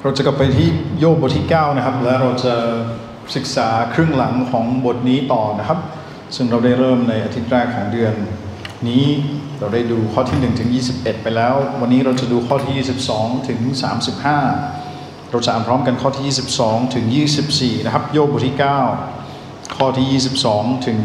เราจะกลับไปที่โยบบทที่9นะครับและเราจะศึกษาครึ่งหลังของบทนี้ต่อนะครับซึ่งเราได้เริ่มในอาทิตย์แรกของเดือนนี้เราได้ดูข้อที่1ถึง21ไปแล้ววันนี้เราจะดูข้อที่22ถึง35เราจะอ่านพร้อมกันข้อที่22ถึง24นะครับโยบบทที่9ข้อที่22ถึง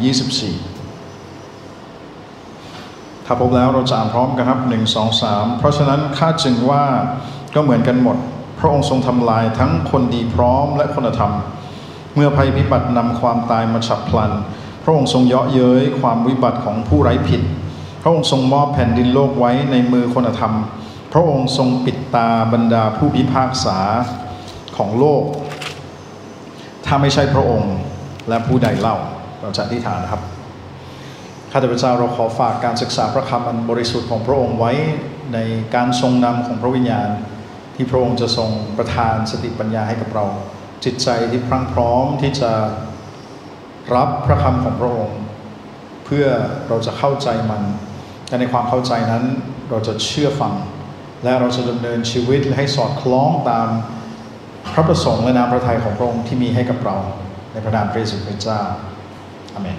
24ถ้าพบแล้วเราจะอ่านพร้อมกันครับ1 2 3เพราะฉะนั้นข้าจึงว่าก็เหมือนกันหมดพระองค์ทรงทำลายทั้งคนดีพร้อมและคนธรรมเมื่อภัยพิบัตินำความตายมาฉับพลันพระองค์ทรงเยาะเย้ยความวิบัติของผู้ไร้ผิดพระองค์ทรงมอบแผ่นดินโลกไว้ในมือคนธรรมพระองค์ทรงปิดตาบรรดาผู้พิพากษาของโลกถ้าไม่ใช่พระองค์และผู้ใดเล่าเราจะอธิษฐานครับข้าแต่พระเจ้าเราขอฝากการศึกษาพระคำอันบริสุทธิ์ของพระองค์ไว้ในการทรงนำของพระวิญญาณที่พระองค์จะทรงประทานสติปัญญาให้กับเราจิตใจที่พรั่งพร้อมที่จะรับพระคำของพระองค์เพื่อเราจะเข้าใจมันและในความเข้าใจนั้นเราจะเชื่อฟังและเราจะดำเนินชีวิตให้สอดคล้องตามพระประสงค์และน้ำพระทัยของพระองค์ที่มีให้กับเราในพระนามพระเยซูคริสต์เจ้าอาเมน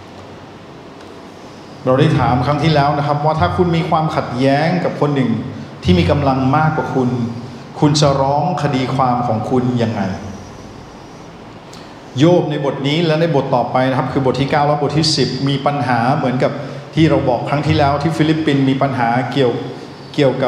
เราได้ถามครั้งที่แล้วนะครับว่าถ้าคุณมีความขัดแย้งกับคนหนึ่งที่มีกำลังมากกว่าคุณจะร้องคดีความของคุณยังไงโยบในบทนี้และในบทต่อไปนะครับคือบทที่9และบทที่10มีปัญหาเหมือนกับที่เราบอกครั้งที่แล้วที่ฟิลิปปินส์มีปัญหาเกี่ยวกับ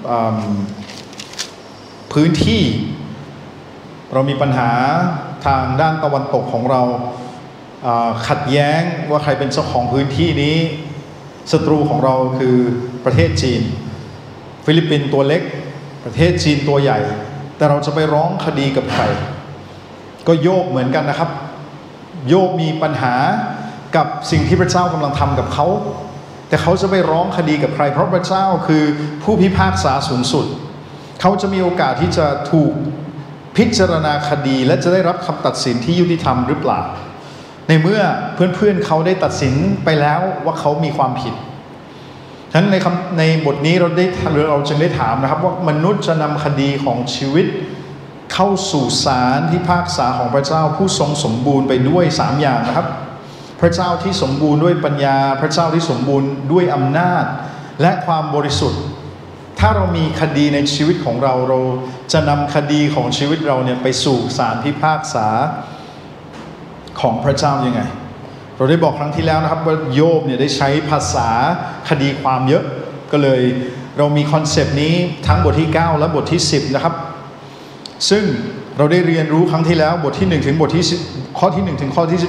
พื้นที่เรามีปัญหาทางด้านตะวันตกของเราขัดแย้งว่าใครเป็นเจ้าของพื้นที่นี้ศัตรูของเราคือประเทศจีนฟิลิปปินส์ตัวเล็กประเทศจีนตัวใหญ่แต่เราจะไปร้องคดีกับใครก็โยบเหมือนกันนะครับโยบมีปัญหากับสิ่งที่พระเจ้ากำลังทำกับเขาแต่เขาจะไปร้องคดีกับใครเพราะพระเจ้าคือผู้พิพากษาสูงสุดเขาจะมีโอกาสที่จะถูกพิจารณาคดีและจะได้รับคำตัดสินที่ยุติธรรมหรือเปล่าในเมื่อเพื่อนๆเขาได้ตัดสินไปแล้วว่าเขามีความผิดฉะนั้นในบทนี้เราจึงได้ถามนะครับว่ามนุษย์จะนำคดีของชีวิตเข้าสู่ศาลพิพากษาของพระเจ้าผู้ทรงสมบูรณ์ไปด้วย3อย่างนะครับพระเจ้าที่สมบูรณ์ด้วยปัญญาพระเจ้าที่สมบูรณ์ด้วยอำนาจและความบริสุทธิ์ถ้าเรามีคดีในชีวิตของเราจะนำคดีของชีวิตเราเนี่ยไปสู่ศาลพิพากษาของพระเจ้ายังไงเราได้บอกครั้งที่แล้วนะครับว่าโยบเนี่ยได้ใช้ภาษาคดีความเยอะก็เลยเรามีคอนเซปต์นี้ทั้งบทที่9และบทที่10นะครับซึ่งเราได้เรียนรู้ครั้งที่แล้วบทที่1ถึงบทที่ข้อที่1ถึงข้อที่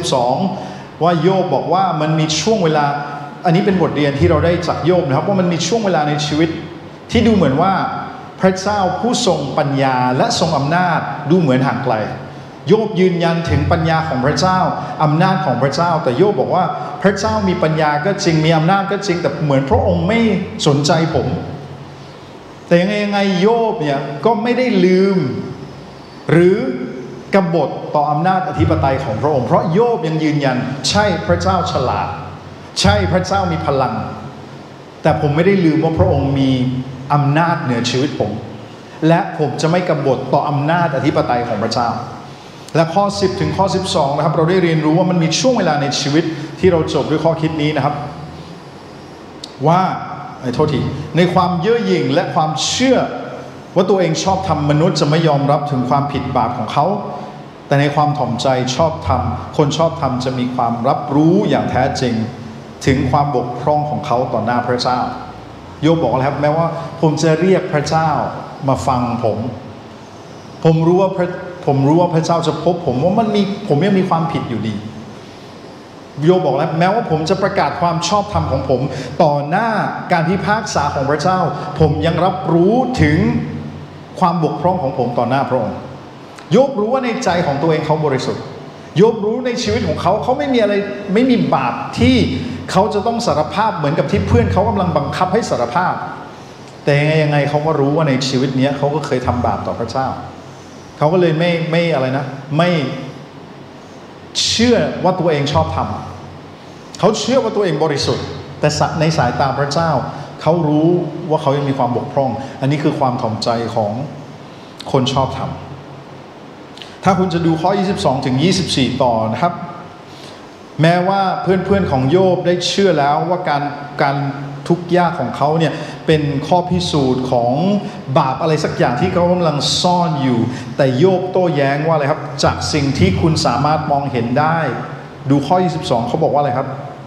12ว่าโยบบอกว่ามันมีช่วงเวลาอันนี้เป็นบทเรียนที่เราได้จากโยบนะครับว่ามันมีช่วงเวลาในชีวิตที่ดูเหมือนว่าพระเจ้าผู้ทรงปัญญาและทรงอำนาจดูเหมือนห่างไกลโยบยืนยันถึงปัญญาของพระเจ้าอำนาจของพระเจ้าแต่โยบบอกว่าพระเจ้ามีปัญญาก็จริงมีอำนาจก็จริงแต่เหมือนพระองค์ไม่สนใจผมแต่ยังไงโยบเนี่ยก็ไม่ได้ลืมหรือกบฏต่ออำนาจอธิปไตยของพระองค์เพราะโยบยังยืนยันใช่พระเจ้าฉลาดใช่พระเจ้ามีพลังแต่ผมไม่ได้ลืมว่าพระองค์มีอำนาจเหนือชีวิตผมและผมจะไม่กบฏต่ออำนาจอธิปไตยของพระเจ้าและข้อ10ถึงข้อ12นะครับเราได้เรียนรู้ว่ามันมีช่วงเวลาในชีวิตที่เราจบด้วยข้อคิดนี้นะครับว่าโทษทีในความเย่อหยิ่งและความเชื่อว่าตัวเองชอบทำมนุษย์จะไม่ยอมรับถึงความผิดบาปของเขาแต่ในความถ่อมใจชอบทำคนชอบทำจะมีความรับรู้อย่างแท้จริงถึงความบกพร่องของเขาต่อหน้าพระเจ้าโยบบอกแล้วครับแม้ว่าผมจะเรียกพระเจ้ามาฟังผมรู้ว่าพระเจ้าจะพบผมว่าผมยังมีความผิดอยู่ดีโยบบอกแล้วแม้ว่าผมจะประกาศความชอบธรรมของผมต่อหน้าการพิพากษาของพระเจ้าผมยังรับรู้ถึงความบกพร่องของผมต่อหน้าพระองค์โยบรู้ว่าในใจของตัวเองเขาบริสุทธิ์โยบรู้ในชีวิตของเขาไม่มีอะไรไม่มีบาปที่เขาจะต้องสารภาพเหมือนกับที่เพื่อนเขากำลังบังคับให้สารภาพแต่ยังไงเขาก็รู้ว่าในชีวิตนี้เขาก็เคยทำบาปต่อพระเจ้าเขาก็เลยไม่เชื่อว่าตัวเองชอบทำเขาเชื่อว่าตัวเองบริสุทธิ์แต่ในสายตาพระเจ้าเขารู้ว่าเขายังมีความบกพร่องอันนี้คือความถ่อมใจของคนชอบธรรมถ้าคุณจะดูข้อ22ถึง24ต่อนะครับแม้ว่าเพื่อนๆของโยบได้เชื่อแล้วว่าการทุกข์ยากของเขาเนี่ยเป็นข้อพิสูจน์ของบาปอะไรสักอย่างที่เขากำลังซ่อนอยู่แต่โยบโต้แย้งว่าอะไรครับจากสิ่งที่คุณสามารถมองเห็นได้ดูข้อ22เขาบอกว่าอะไรครับ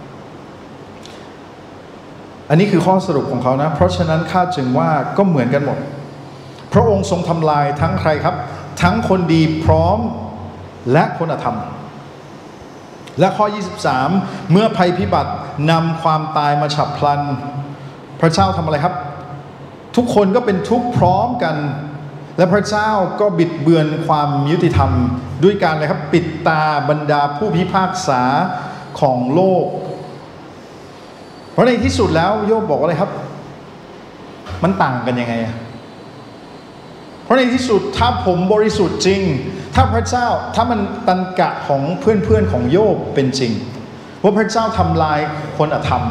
อันนี้คือข้อสรุปของเขานะเพราะฉะนั้นข้าจึงว่าก็เหมือนกันหมดพระองค์ทรงทำลายทั้งใครครับทั้งคนดีพร้อมและคนอธรรมและข้อ23เมื่อภัยพิบัตินำความตายมาฉับพลันพระเจ้าทำอะไรครับทุกคนก็เป็นทุกข์พร้อมกันและพระเจ้าก็บิดเบือนความยุติธรรมด้วยการอะไรครับปิดตาบรรดาผู้พิพากษาของโลกเพราะในที่สุดแล้วโยบบอกอะไรครับมันต่างกันยังไงเพราะในที่สุดถ้าผมบริสุทธิ์จริงถ้าพระเจ้าถ้ามันตันกะของเพื่อนๆของโยบเป็นจริงว่าพระเจ้าทำลายคนอธรรม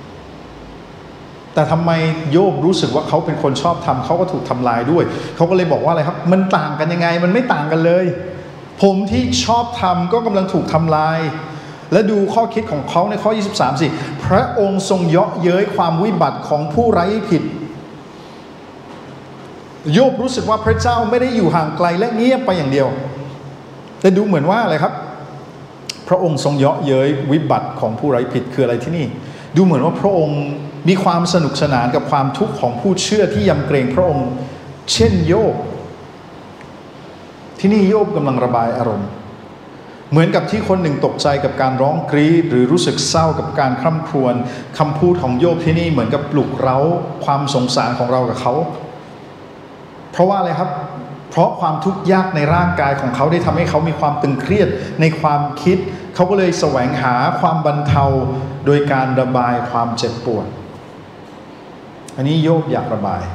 แต่ทำไมโยบรู้สึกว่าเขาเป็นคนชอบธรรมเขาก็ถูกทำลายด้วยเขาก็เลยบอกว่าอะไรครับมันต่างกันยังไงมันไม่ต่างกันเลยผมที่ชอบธรรมก็กำลังถูกทำลายและดูข้อคิดของเขาในข้อ23สิพระองค์ทรงเยาะเย้ยความวิบัติของผู้ไร้ผิดโยบรู้สึกว่าพระเจ้าไม่ได้อยู่ห่างไกลและเงียบไปอย่างเดียวแต่ดูเหมือนว่าอะไรครับพระองค์ทรงเยาะเย้ยวิบัติของผู้ไร้ผิดคืออะไรที่นี่ดูเหมือนว่าพระองค์มีความสนุกสนานกับความทุกข์ของผู้เชื่อที่ยำเกรงพระองค์เช่นโยบที่นี่โยบกำลังระบายอารมณ์เหมือนกับที่คนหนึ่งตกใจกับการร้องกรีดหรือรู้สึกเศร้ากับการคร่ำครวญคำพูดของโยบที่นี่เหมือนกับปลุกเร้าความสงสารของเรากับเขาเพราะว่าอะไรครับเพราะความทุกข์ยากในร่างกายของเขาได้ทำให้เขามีความตึงเครียดในความคิดเขาก็เลยแสวงหาความบรรเทาโดยการระบายความเจ็บปวดอันนี้โยบอยากระบาย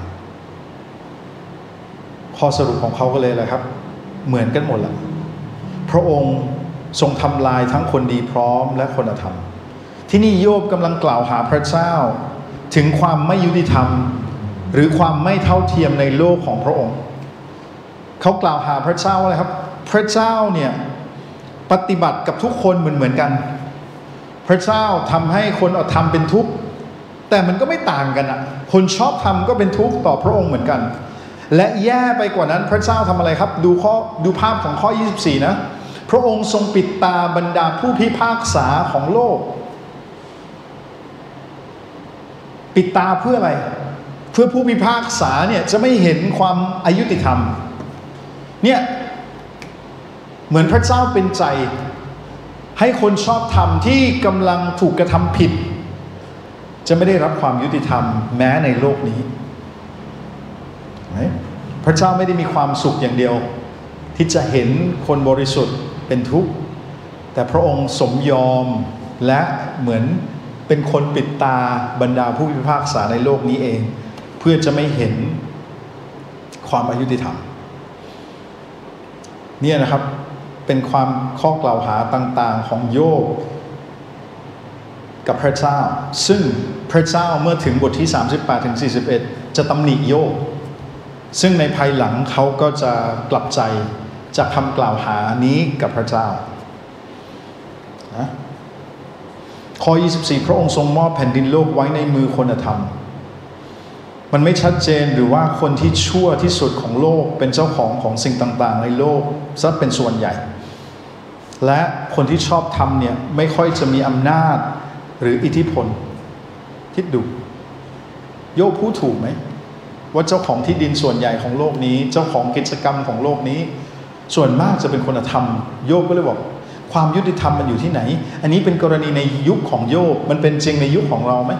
ข้อสรุปของเขาก็เลยแหละครับเหมือนกันหมดแหละพระองค์ทรงทำลายทั้งคนดีพร้อมและคนอธรรมที่นี่โยบกำลังกล่าวหาพระเจ้าถึงความไม่ยุติธรรมหรือความไม่เท่าเทียมในโลกของพระองค์เขากล่าวหาพระเจ้าว่าอะไรครับพระเจ้าเนี่ยปฏิบัติกับทุกคนเหมือนกันพระเจ้าทำให้คนอธรรมเป็นทุกข์แต่มันก็ไม่ต่างกันอ่ะคนชอบธรรมก็เป็นทุกข์ต่อพระองค์เหมือนกันและแย่ไปกว่านั้นพระเจ้าทำอะไรครับดูภาพของข้อ24นะพระองค์ทรงปิดตาบรรดาผู้พิพากษาของโลกปิดตาเพื่ออะไรเพื่อผู้พิพากษาเนี่ยจะไม่เห็นความอายุติธรรมเนี่ยเหมือนพระเจ้าเป็นใจให้คนชอบธรรมที่กำลังถูกกระทำผิดจะไม่ได้รับความยุติธรรมแม้ในโลกนี้พระเจ้าไม่ได้มีความสุขอย่างเดียวที่จะเห็นคนบริสุทธิ์เป็นทุกข์แต่พระองค์สมยอมและเหมือนเป็นคนปิดตาบรรดาผู้พิพากษาในโลกนี้เองเพื่อจะไม่เห็นความอายุติธรรมเนี่ยนะครับเป็นความข้อกล่าวหาต่างๆของโยบกับพระเจ้าซึ่งพระเจ้าเมื่อถึงบทที่38-41จะตำหนิโยบซึ่งในภายหลังเขาก็จะกลับใจจากคำกล่าวหานี้กับพระเจ้านะข้อ24พระองค์ทรงมอบแผ่นดินโลกไว้ในมือคนอธรรมมันไม่ชัดเจนหรือว่าคนที่ชั่วที่สุดของโลกเป็นเจ้าของสิ่งต่างๆในโลกซะเป็นส่วนใหญ่และคนที่ชอบธรรมเนี่ยไม่ค่อยจะมีอำนาจหรืออิทธิพลคิดดูโยบพูดถูกไหมว่าเจ้าของที่ดินส่วนใหญ่ของโลกนี้เจ้าของกิจกรรมของโลกนี้ส่วนมากจะเป็นคนธรรมโยบก็เลยบอกความยุติธรรมมันอยู่ที่ไหนอันนี้เป็นกรณีในยุคของโยบมันเป็นจริงในยุคของเราไหม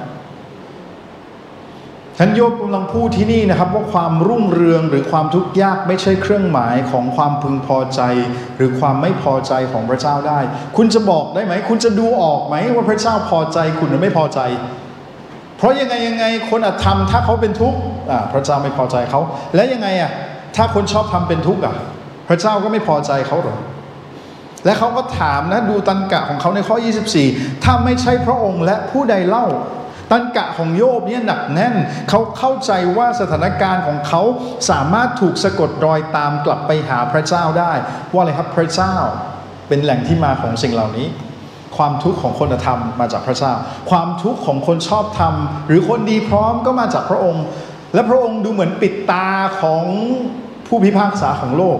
ท่านโยบกำลังพูดที่นี่นะครับว่าความรุ่งเรืองหรือความทุกข์ยากไม่ใช่เครื่องหมายของความพึงพอใจหรือความไม่พอใจของพระเจ้าได้คุณจะบอกได้ไหมคุณจะดูออกไหมว่าพระเจ้าพอใจคุณหรือไม่พอใจเพราะยังไงคนอธรรมถ้าเขาเป็นทุกข์พระเจ้าไม่พอใจเขาและยังไงถ้าคนชอบทำเป็นทุกข์พระเจ้าก็ไม่พอใจเขาหรอและเขาก็ถามนะดูตันกะของเขาในข้อ24ถ้าไม่ใช่พระองค์และผู้ใดเล่าตัณกะของโยบเนี่ยหนักแน่นเขาเข้าใจว่าสถานการณ์ของเขาสามารถถูกสะกดรอยตามกลับไปหาพระเจ้าได้ว่าอะไรครับพระเจ้าเป็นแหล่งที่มาของสิ่งเหล่านี้ความทุกข์ของคนธรรมมาจากพระเจ้าความทุกข์ของคนชอบธรรมหรือคนดีพร้อมก็มาจากพระองค์และพระองค์ดูเหมือนปิดตาของผู้พิพากษาของโลก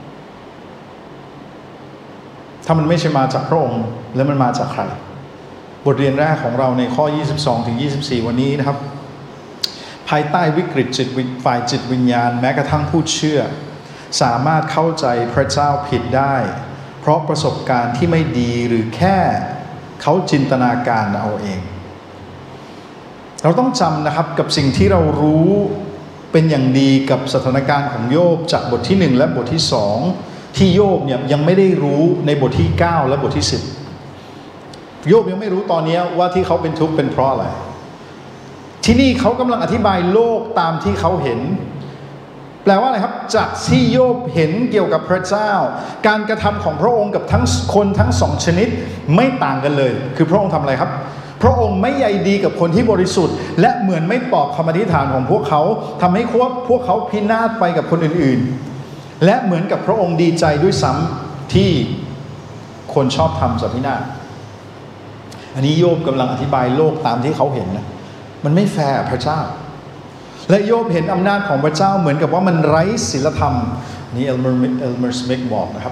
ถ้ามันไม่ใช่มาจากพระองค์แล้วมันมาจากใครบทเรียนแรกของเราในข้อ 22-24 วันนี้นะครับภายใต้วิกฤตฝ่ายจิตวิญญาณแม้กระทั่งผู้เชื่อสามารถเข้าใจพระเจ้าผิดได้เพราะประสบการณ์ที่ไม่ดีหรือแค่เขาจินตนาการเอาเองเราต้องจำนะครับกับสิ่งที่เรารู้เป็นอย่างดีกับสถานการณ์ของโยบจากบทที่1และบทที่2ที่โยบเนี่ยยังไม่ได้รู้ในบทที่9และบทที่10โยบยังไม่รู้ตอนนี้ว่าที่เขาเป็นทุกข์เป็นเพราะอะไรที่นี่เขากำลังอธิบายโลกตามที่เขาเห็นแปลว่าอะไรครับจากที่โยบเห็นเกี่ยวกับพระเจ้าการกระทำของพระองค์กับทั้งคนทั้งสองชนิดไม่ต่างกันเลยคือพระองค์ทำอะไรครับพระองค์ไม่ใยดีกับคนที่บริสุทธิ์และเหมือนไม่ตอบคำอธิษฐานของพวกเขาทำให้พวกเขาพินาศไปกับคนอื่นๆและเหมือนกับพระองค์ดีใจด้วยซ้ำที่คนชอบทำจะพินาศอันนี้โยบกำลังอธิบายโลกตามที่เขาเห็นนะมันไม่แฟร์พระเจ้าและโยบเห็นอำนาจของพระเจ้าเหมือนกับว่ามันไร้ศีลธรรมนี่เอลเมอร์สมิธบอกนะครับ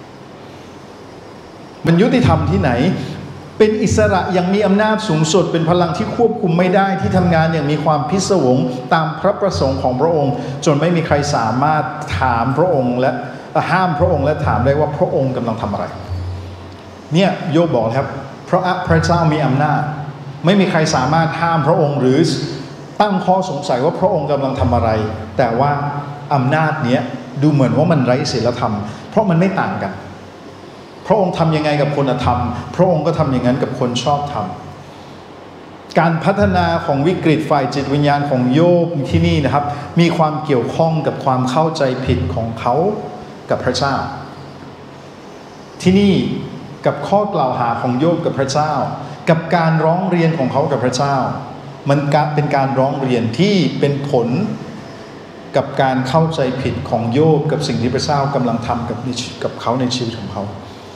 มันยุติธรรมที่ไหนเป็นอิสระยังมีอำนาจสูงสุดเป็นพลังที่ควบคุมไม่ได้ที่ทำงานอย่างมีความพิศวงตามพระประสงค์ของพระองค์จนไม่มีใครสามารถถามพระองค์และห้ามพระองค์และถามได้ว่าพระองค์กำลังทำอะไรเนี่ยโยบบอกครับเพราะพระเจ้ามีอำนาจไม่มีใครสามารถห้ามพระองค์หรือตั้งข้อสงสัยว่าพระองค์กำลังทำอะไรแต่ว่าอำนาจเนี้ยดูเหมือนว่ามันไร้ศีลธรรมเพราะมันไม่ต่างกันพระองค์ทำยังไงกับคนธรรมพระองค์ก็ทำอย่างนั้นกับคนชอบธรรมการพัฒนาของวิกฤตฝ่ายจิตวิญญาณของโยบที่นี่นะครับมีความเกี่ยวข้องกับความเข้าใจผิดของเขากับพระเจ้าที่นี่กับข้อกล่าวหาของโยบกับพระเจ้ากับการร้องเรียนของเขากับพระเจ้ามันเป็นการร้องเรียนที่เป็นผลกับการเข้าใจผิดของโยบกับสิ่งที่พระเจ้ากำลังทำกับเขาในชีวิตของเขา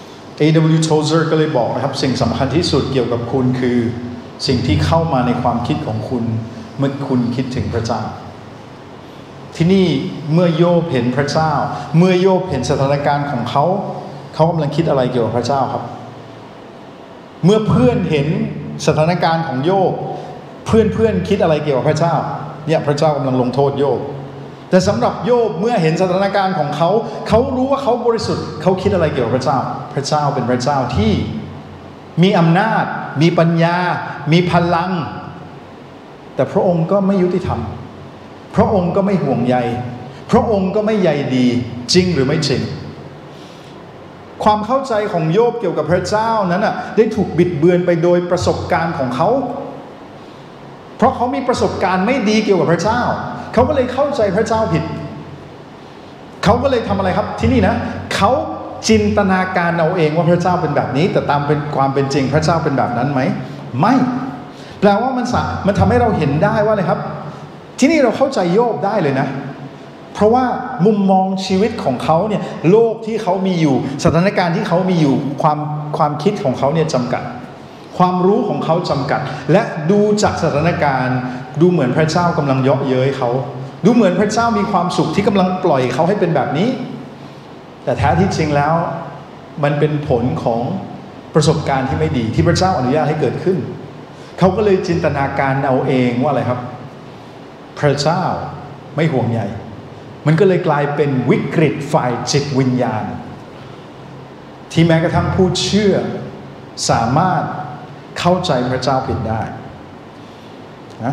A.W. Tozer ก็เลยบอกนะครับสิ่งสำคัญที่สุดเกี่ยวกับคุณคือสิ่งที่เข้ามาในความคิดของคุณเมื่อคุณคิดถึงพระเจ้าที่นี่เมื่อโยบเห็นพระเจ้าเมื่อโยบเห็นสถานการณ์ของเขากำลังคิดอะไรเกี่ยวกับพระเจ้าครับเมื่อเพื่อนเห็นสถานการณ์ของโยบเพื่อนคิดอะไรเกี่ยวกับพระเจ้าเนี่ยพระเจ้ากำลังลงโทษโยบแต่สำหรับโยบเมื่อเห็นสถานการณ์ของเขารู้ว่าเขาบริสุทธิ์เขาคิดอะไรเกี่ยวกับพระเจ้าพระเจ้าเป็นพระเจ้าที่มีอำนาจมีปัญญามีพลังแต่พระองค์ก็ไม่ยุติธรรมพระองค์ก็ไม่ห่วงใยพระองค์ก็ไม่ใยดีจริงหรือไม่จริงความเข้าใจของโยบเกี่ยวกับพระเจ้านั้นได้ถูกบิดเบือนไปโดยประสบการณ์ของเขาเพราะเขามีประสบการณ์ไม่ดีเกี่ยวกับพระเจ้าเขาก็เลยเข้าใจพระเจ้าผิดเขาก็เลยทำอะไรครับที่นี่นะเขาจินตนาการเอาเองว่าพระเจ้าเป็นแบบนี้แต่ตามเป็นความเป็นจริงพระเจ้าเป็นแบบนั้นไหมไม่แปลว่ามันทำให้เราเห็นได้ว่าอะไรครับที่นี่เราเข้าใจโยบได้เลยนะเพราะว่ามุมมองชีวิตของเขาเนี่ยโลกที่เขามีอยู่สถานการณ์ที่เขามีอยู่ความคิดของเขาเนี่ยจำกัดความรู้ของเขาจำกัดและดูจากสถานการณ์ดูเหมือนพระเจ้ากำลังเยาะเย้ยเขาดูเหมือนพระเจ้ามีความสุขที่กำลังปล่อยเขาให้เป็นแบบนี้แต่แท้ที่จริงแล้วมันเป็นผลของประสบการณ์ที่ไม่ดีที่พระเจ้าอนุญาตให้เกิดขึ้นเขาก็เลยจินตนาการเอาเองว่าอะไรครับพระเจ้าไม่ห่วงใยมันก็เลยกลายเป็นวิกฤตฝ่ายจิตวิญญาณที่แม้กระทั่งผู้เชื่อสามารถเข้าใจพระเจ้าผิดได้นะ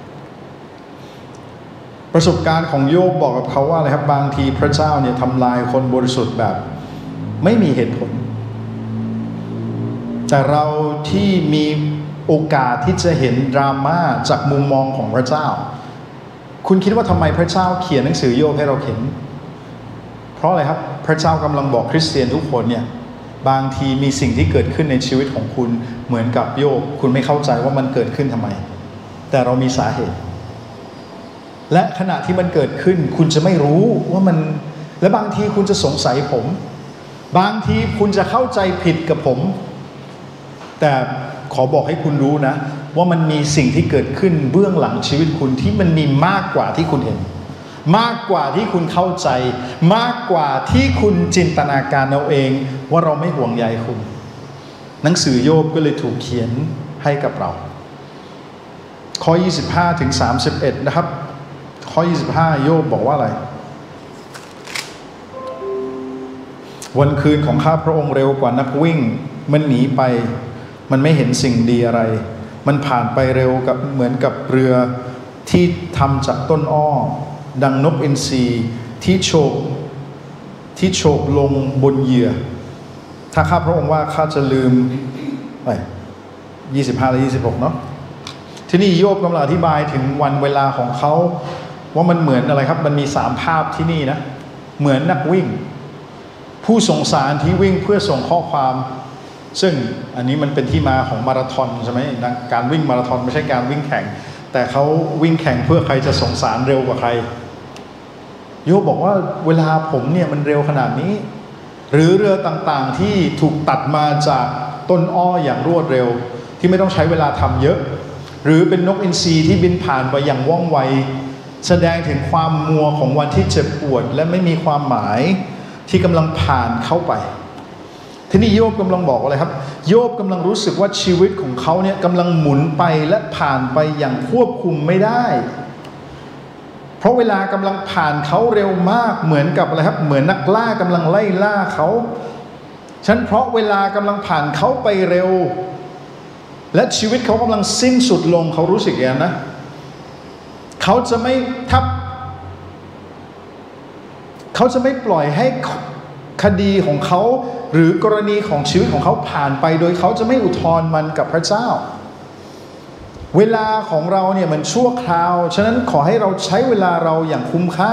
ประสบการณ์ของโยบบอกกับเขาว่าอะไรครับบางทีพระเจ้าเนี่ยทำลายคนบริสุทธิ์แบบไม่มีเหตุผลแต่เราที่มีโอกาสที่จะเห็นดราม่าจากมุมมองของพระเจ้าคุณคิดว่าทำไมพระเจ้าเขียนหนังสือโยบให้เราเห็นเพราะอะไรครับพระเจ้ากำลังบอกคริสเตียนทุกคนเนี่ยบางทีมีสิ่งที่เกิดขึ้นในชีวิตของคุณเหมือนกับโยบคุณไม่เข้าใจว่ามันเกิดขึ้นทำไมแต่เรามีสาเหตุและขณะที่มันเกิดขึ้นคุณจะไม่รู้ว่ามันและบางทีคุณจะสงสัยผมบางทีคุณจะเข้าใจผิดกับผมแต่ขอบอกให้คุณรู้นะว่ามันมีสิ่งที่เกิดขึ้นเบื้องหลังชีวิตคุณที่มันมีมากกว่าที่คุณเห็นมากกว่าที่คุณเข้าใจมากกว่าที่คุณจินตนาการเอาเองว่าเราไม่ห่วงใยคุณหนังสือโยบก็เลยถูกเขียนให้กับเราข้อ25ถึง31นะครับข้อ25โยบบอกว่าอะไรวันคืนของข้าพระองค์เร็วกว่านักวิ่งมันหนีไปมันไม่เห็นสิ่งดีอะไรมันผ่านไปเร็วกับเหมือนกับเรือที่ทำจากต้นอ้อดังนกอินทรีที่โฉบลงบนเหยื่อถ้าข้าพระองค์ว่าข้าจะลืม25และ26เนาะที่นี่โยบกำลังอธิบายถึงวันเวลาของเขาว่ามันเหมือนอะไรครับมันมี3ภาพที่นี่นะเหมือนนักวิ่งผู้ส่งสารที่วิ่งเพื่อส่งข้อความซึ่งอันนี้มันเป็นที่มาของมาราธอนใช่ไหมการวิ่งมาราธอนไม่ใช่การวิ่งแข่งแต่เขาวิ่งแข่งเพื่อใครจะส่งสารเร็วกว่าใครโยบบอกว่าเวลาผมเนี่ยมันเร็วขนาดนี้หรือเรือต่างๆที่ถูกตัดมาจากต้นอ้ออย่างรวดเร็วที่ไม่ต้องใช้เวลาทำเยอะหรือเป็นนกอินทรีที่บินผ่านไปอย่างว่องไวแสดงถึงความมัวของวันที่เจ็บปวดและไม่มีความหมายที่กำลังผ่านเข้าไปทีนี้โยบกำลังบอกอะไรครับโยบกำลังรู้สึกว่าชีวิตของเขาเนี่ยกำลังหมุนไปและผ่านไปอย่างควบคุมไม่ได้เพราะเวลากำลังผ่านเขาเร็วมากเหมือนกับอะไรครับเหมือนนักล่ากำลังไล่ล่าเขาฉะนั้นเพราะเวลากำลังผ่านเขาไปเร็วและชีวิตเขากำลังสิ้นสุดลงเขารู้สึกอย่างนั้นนะเขาจะไม่ปล่อยให้คดีของเขาหรือกรณีของชีวิตของเขาผ่านไปโดยเขาจะไม่อุทธรณ์มันกับพระเจ้าเวลาของเราเนี่ยมันชั่วคราวฉะนั้นขอให้เราใช้เวลาเราอย่างคุ้มค่า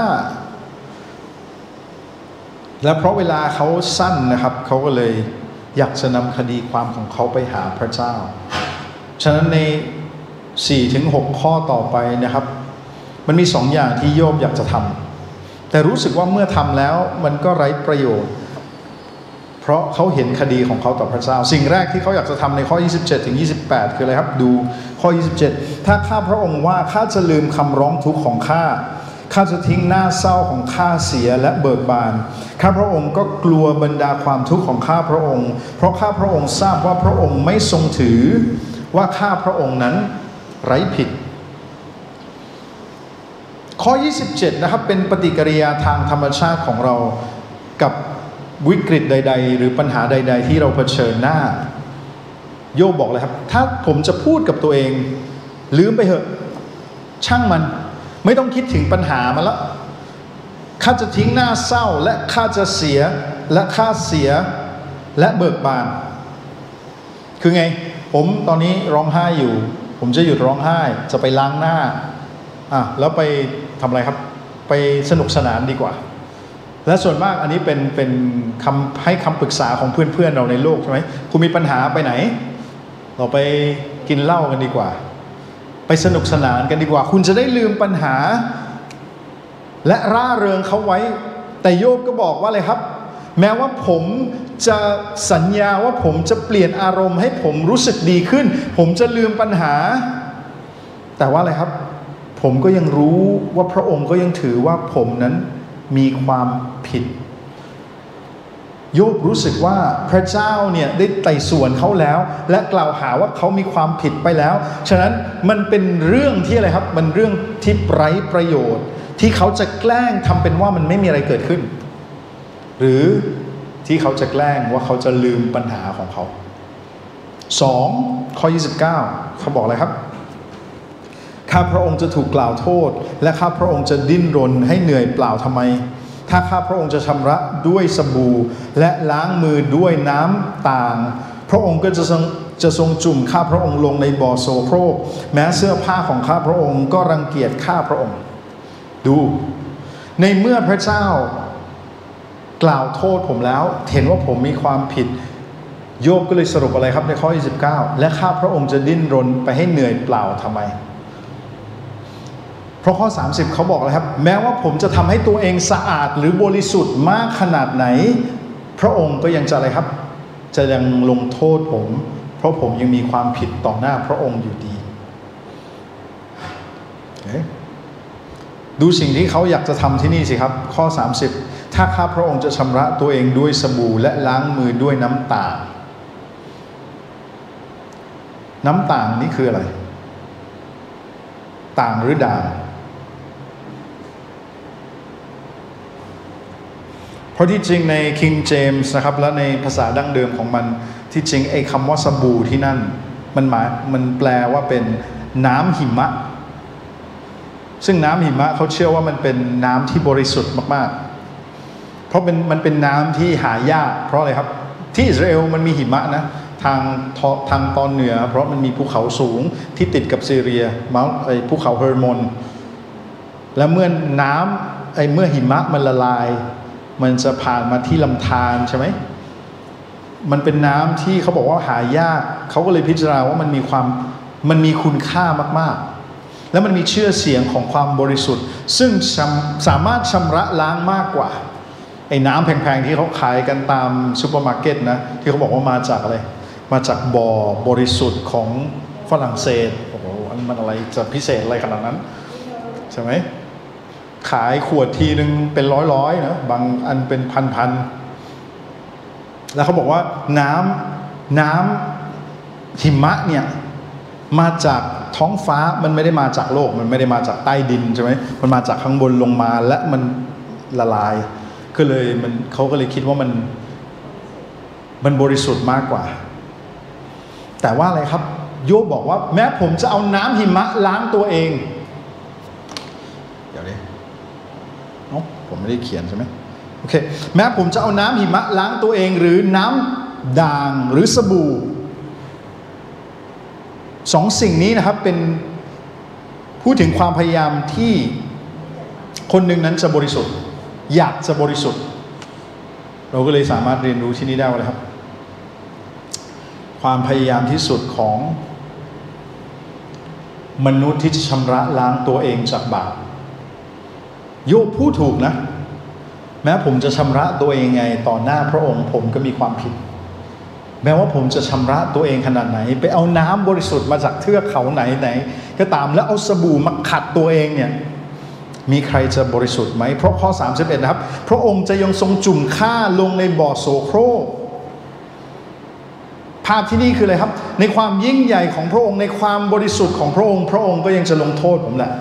และเพราะเวลาเขาสั้นนะครับเขาก็เลยอยากจะนำคดีความของเขาไปหาพระเจ้าฉะนั้นใน 4-6 ข้อต่อไปนะครับมันมี2 อย่างที่โยบอยากจะทำแต่รู้สึกว่าเมื่อทำแล้วมันก็ไร้ประโยชน์เพราะเขาเห็นคดีของเขาต่อพระเจ้าสิ่งแรกที่เขาอยากจะทำในข้อ 27-28 คืออะไรครับดูข้อ 27ถ้าข้าพระองค์ว่าข้าจะลืมคำร้องทุกข์ของข้าจะทิ้งหน้าเศร้าของข้าเสียและเบิกบานข้าพระองค์ก็กลัวบรรดาความทุกข์ของข้าพระองค์เพราะข้าพระองค์ทราบว่าพระองค์ไม่ทรงถือว่าข้าพระองค์นั้นไร้ผิดข้อ 27นะครับเป็นปฏิกิริยาทางธรรมชาติของเรากับวิกฤตใดๆหรือปัญหาใดๆที่เราเผชิญหน้าโยบบอกเลยครับถ้าผมจะพูดกับตัวเองลืมไปเถอะช่างมันไม่ต้องคิดถึงปัญหามันละข้าจะทิ้งหน้าเศร้าและข้าจะเสียและข้าเสียและเบิกบานคือไงผมตอนนี้ร้องไห้อยู่ผมจะหยุดร้องไห้จะไปล้างหน้าแล้วไปทำอะไรครับไปสนุกสนานดีกว่าและส่วนมากอันนี้เป็นคำให้คำปรึกษาของเพื่อนๆเราในโลกใช่ไหมคุณมีปัญหาไปไหนเราไปกินเหล้ากันดีกว่าไปสนุกสนานกันดีกว่าคุณจะได้ลืมปัญหาและร่าเริงเขาไว้แต่โยบก็บอกว่าอะไรครับแม้ว่าผมจะสัญญาว่าผมจะเปลี่ยนอารมณ์ให้ผมรู้สึกดีขึ้นผมจะลืมปัญหาแต่ว่าอะไรครับผมก็ยังรู้ว่าพระองค์ก็ยังถือว่าผมนั้นมีความผิดโยบรู้สึกว่าพระเจ้าเนี่ยได้ไต่สวนเขาแล้วและกล่าวหาว่าเขามีความผิดไปแล้วฉะนั้นมันเป็นเรื่องที่อะไรครับมันเรื่องที่ไร้ประโยชน์ที่เขาจะแกล้งทำเป็นว่ามันไม่มีอะไรเกิดขึ้นหรือที่เขาจะแกล้งว่าเขาจะลืมปัญหาของเขา2ข้อ 29เขาบอกอะไรครับข้าพระองค์จะถูกกล่าวโทษและข้าพระองค์จะดิ้นรนให้เหนื่อยเปล่าทำไมถ้าข้าพระองค์จะชำระด้วยสบู่และล้างมือด้วยน้ำต่างพระองค์ก็จะทรงจุ่มข้าพระองค์ลงในบ่อโสโครกแม้เสื้อผ้าของข้าพระองค์ก็รังเกียจข้าพระองค์ดูในเมื่อพระเจ้ากล่าวโทษผมแล้วเห็นว่าผมมีความผิดโยบก็เลยสรุปอะไรครับในข้อ 29และข้าพระองค์จะดิ้นรนไปให้เหนื่อยเปล่าทำไมเพราะข้อ30เขาบอกเลยครับแม้ว่าผมจะทำให้ตัวเองสะอาดหรือบริสุทธิ์มากขนาดไหนพระองค์ก็ยังจะอะไรครับจะยังลงโทษผมเพราะผมยังมีความผิดต่อหน้าพระองค์อยู่ดี ดูสิ่งที่เขาอยากจะทำที่นี่สิครับข้อ30ถ้าข้าพระองค์จะชำระตัวเองด้วยสบู่และล้างมือด้วยน้ำตาลน้ำตาลนี่คืออะไรต่างหรือด่างเพราะที่จริงใน King James นะครับและในภาษาดั้งเดิมของมันที่จริงไอ้คำว่าสบู่ที่นั่นมันแปลว่าเป็นน้ำหิมะซึ่งน้ำหิมะเขาเชื่อว่ามันเป็นน้ำที่บริสุทธิ์มากๆเพราะมันเป็นน้ำที่หายากเพราะอะไรครับที่อิสราเอลมันมีหิมะนะทางตอนเหนือเพราะมันมีภูเขาสูงที่ติดกับซีเรียภูเขาเฮอร์มอนและเมื่อเมื่อหิมะมันละลายมันจะผ่านมาที่ลำธารใช่ไหมมันเป็นน้ำที่เขาบอกว่าหายากเขาก็เลยพิจารณาว่ามันมีคุณค่ามากๆและมันมีชื่อเสียงของความบริสุทธิ์ซึ่งสามารถชำระล้างมากกว่าไอ้น้ำแพงๆที่เขาขายกันตามซูเปอร์มาร์เก็ตนะที่เขาบอกว่ามาจากอะไรมาจากบ่อบริสุทธิ์ของฝรั่งเศสโอ้โหอันมันอะไรจะพิเศษอะไรขนาดนั้นใช่ไหมขายขวดทีนึงเป็นร้อยๆนะบางอันเป็นพันแล้วเขาบอกว่าน้ำหิมะเนี่ยมาจากท้องฟ้ามันไม่ได้มาจากโลกมันไม่ได้มาจากใต้ดินใช่ไหมมันมาจากข้างบนลงมาและมันละลายก็เลยเขาก็เลยคิดว่ามันบริสุทธิ์มากกว่าแต่ว่าอะไรครับโยบบอกว่าแม้ผมจะเอาน้ำหิมะล้างตัวเองเดี๋ยวนี้ผมไม่ได้เขียนใช่ไหมโอเคแม้ผมจะเอาน้ำหิมะล้างตัวเองหรือน้ำด่างหรือสบู่สองสิ่งนี้นะครับเป็นพูดถึงความพยายามที่คนหนึ่งนั้นจะบริสุทธิ์อยากจะบริสุทธิ์เราก็เลยสามารถเรียนรู้ที่นี่ได้เลยครับความพยายามที่สุดของมนุษย์ที่จะชำระล้างตัวเองจากบาปโยบพูดถูกนะแม้ผมจะชำระตัวเองไงต่อหน้าพระองค์ผมก็มีความผิดแม้ว่าผมจะชำระตัวเองขนาดไหนไปเอาน้ำบริสุทธิ์มาจากเทือกเขาไหนก็ตามแล้วเอาสบู่มาขัดตัวเองเนี่ยมีใครจะบริสุทธิ์ไหมเพราะข้อ31นะครับพระองค์จะยังทรงจุ่มข้าลงในบ่อโสโครกภาพที่นี่คืออะไรครับในความยิ่งใหญ่ของพระองค์ในความบริสุทธิ์ของพระองค์พระองค์ก็ยังจะลงโทษผมแหละ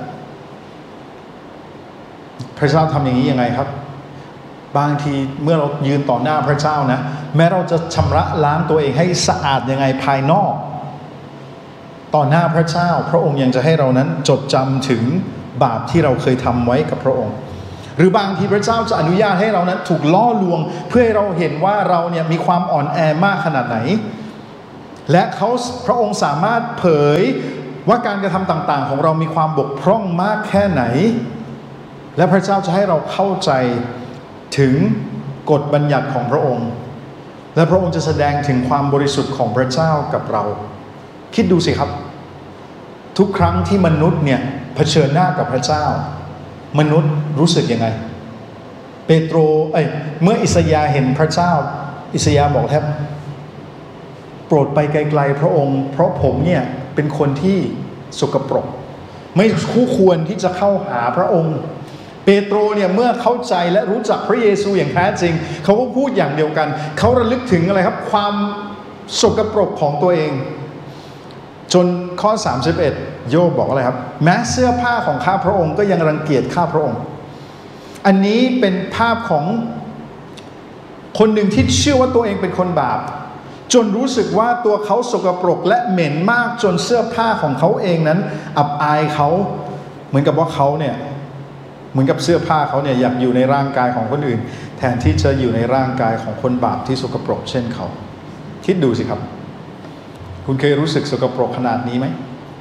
พระเจ้าทำอย่างนี้ยังไงครับบางทีเมื่อเรายืนต่อหน้าพระเจ้านะแม้เราจะชำระล้างตัวเองให้สะอาดยังไงภายนอกต่อหน้าพระเจ้าพระองค์ยังจะให้เรานั้นจดจำถึงบาปที่เราเคยทำไว้กับพระองค์หรือบางทีพระเจ้าจะอนุญาตให้เรานั้นถูกล่อลวงเพื่อให้เราเห็นว่าเราเนี่ยมีความอ่อนแอมากขนาดไหนและพระองค์สามารถเผยว่าการกระทำต่างๆของเรามีความบกพร่องมากแค่ไหนและพระเจ้าจะให้เราเข้าใจถึงกฎบัญญัติของพระองค์และพระองค์จะแสดงถึงความบริสุทธิ์ของพระเจ้ากับเราคิดดูสิครับทุกครั้งที่มนุษย์เนี่ยเผชิญหน้ากับพระเจ้ามนุษย์รู้สึกยังไงเมื่ออิสยาห์เห็นพระเจ้าอิสยาห์บอกแทบโปรดไปไกลๆพระองค์เพราะผมเนี่ยเป็นคนที่สกปรกไม่คู่ควรที่จะเข้าหาพระองค์เปโตรเนี่ยเมื่อเข้าใจและรู้จักพระเยซูอย่างแท้จริงเขาก็พูดอย่างเดียวกันเขาระลึกถึงอะไรครับความสกปรกของตัวเองจนข้อ31โยบบอกอะไรครับแม้เสื้อผ้าของข้าพระองค์ก็ยังรังเกียจข้าพระองค์อันนี้เป็นภาพของคนหนึ่งที่เชื่อว่าตัวเองเป็นคนบาปจนรู้สึกว่าตัวเขาสกปรกและเหม็นมากจนเสื้อผ้าของเขาเองนั้นอับอายเขาเหมือนกับว่าเขาเนี่ยเหมือนกับเสื้อผ้าเขาเนี่ยอยากอยู่ในร่างกายของคนอื่นแทนที่จะอยู่ในร่างกายของคนบาปที่สกปรกเช่นเขาคิดดูสิครับคุณเคยรู้สึกสกปรกขนาดนี้ไหม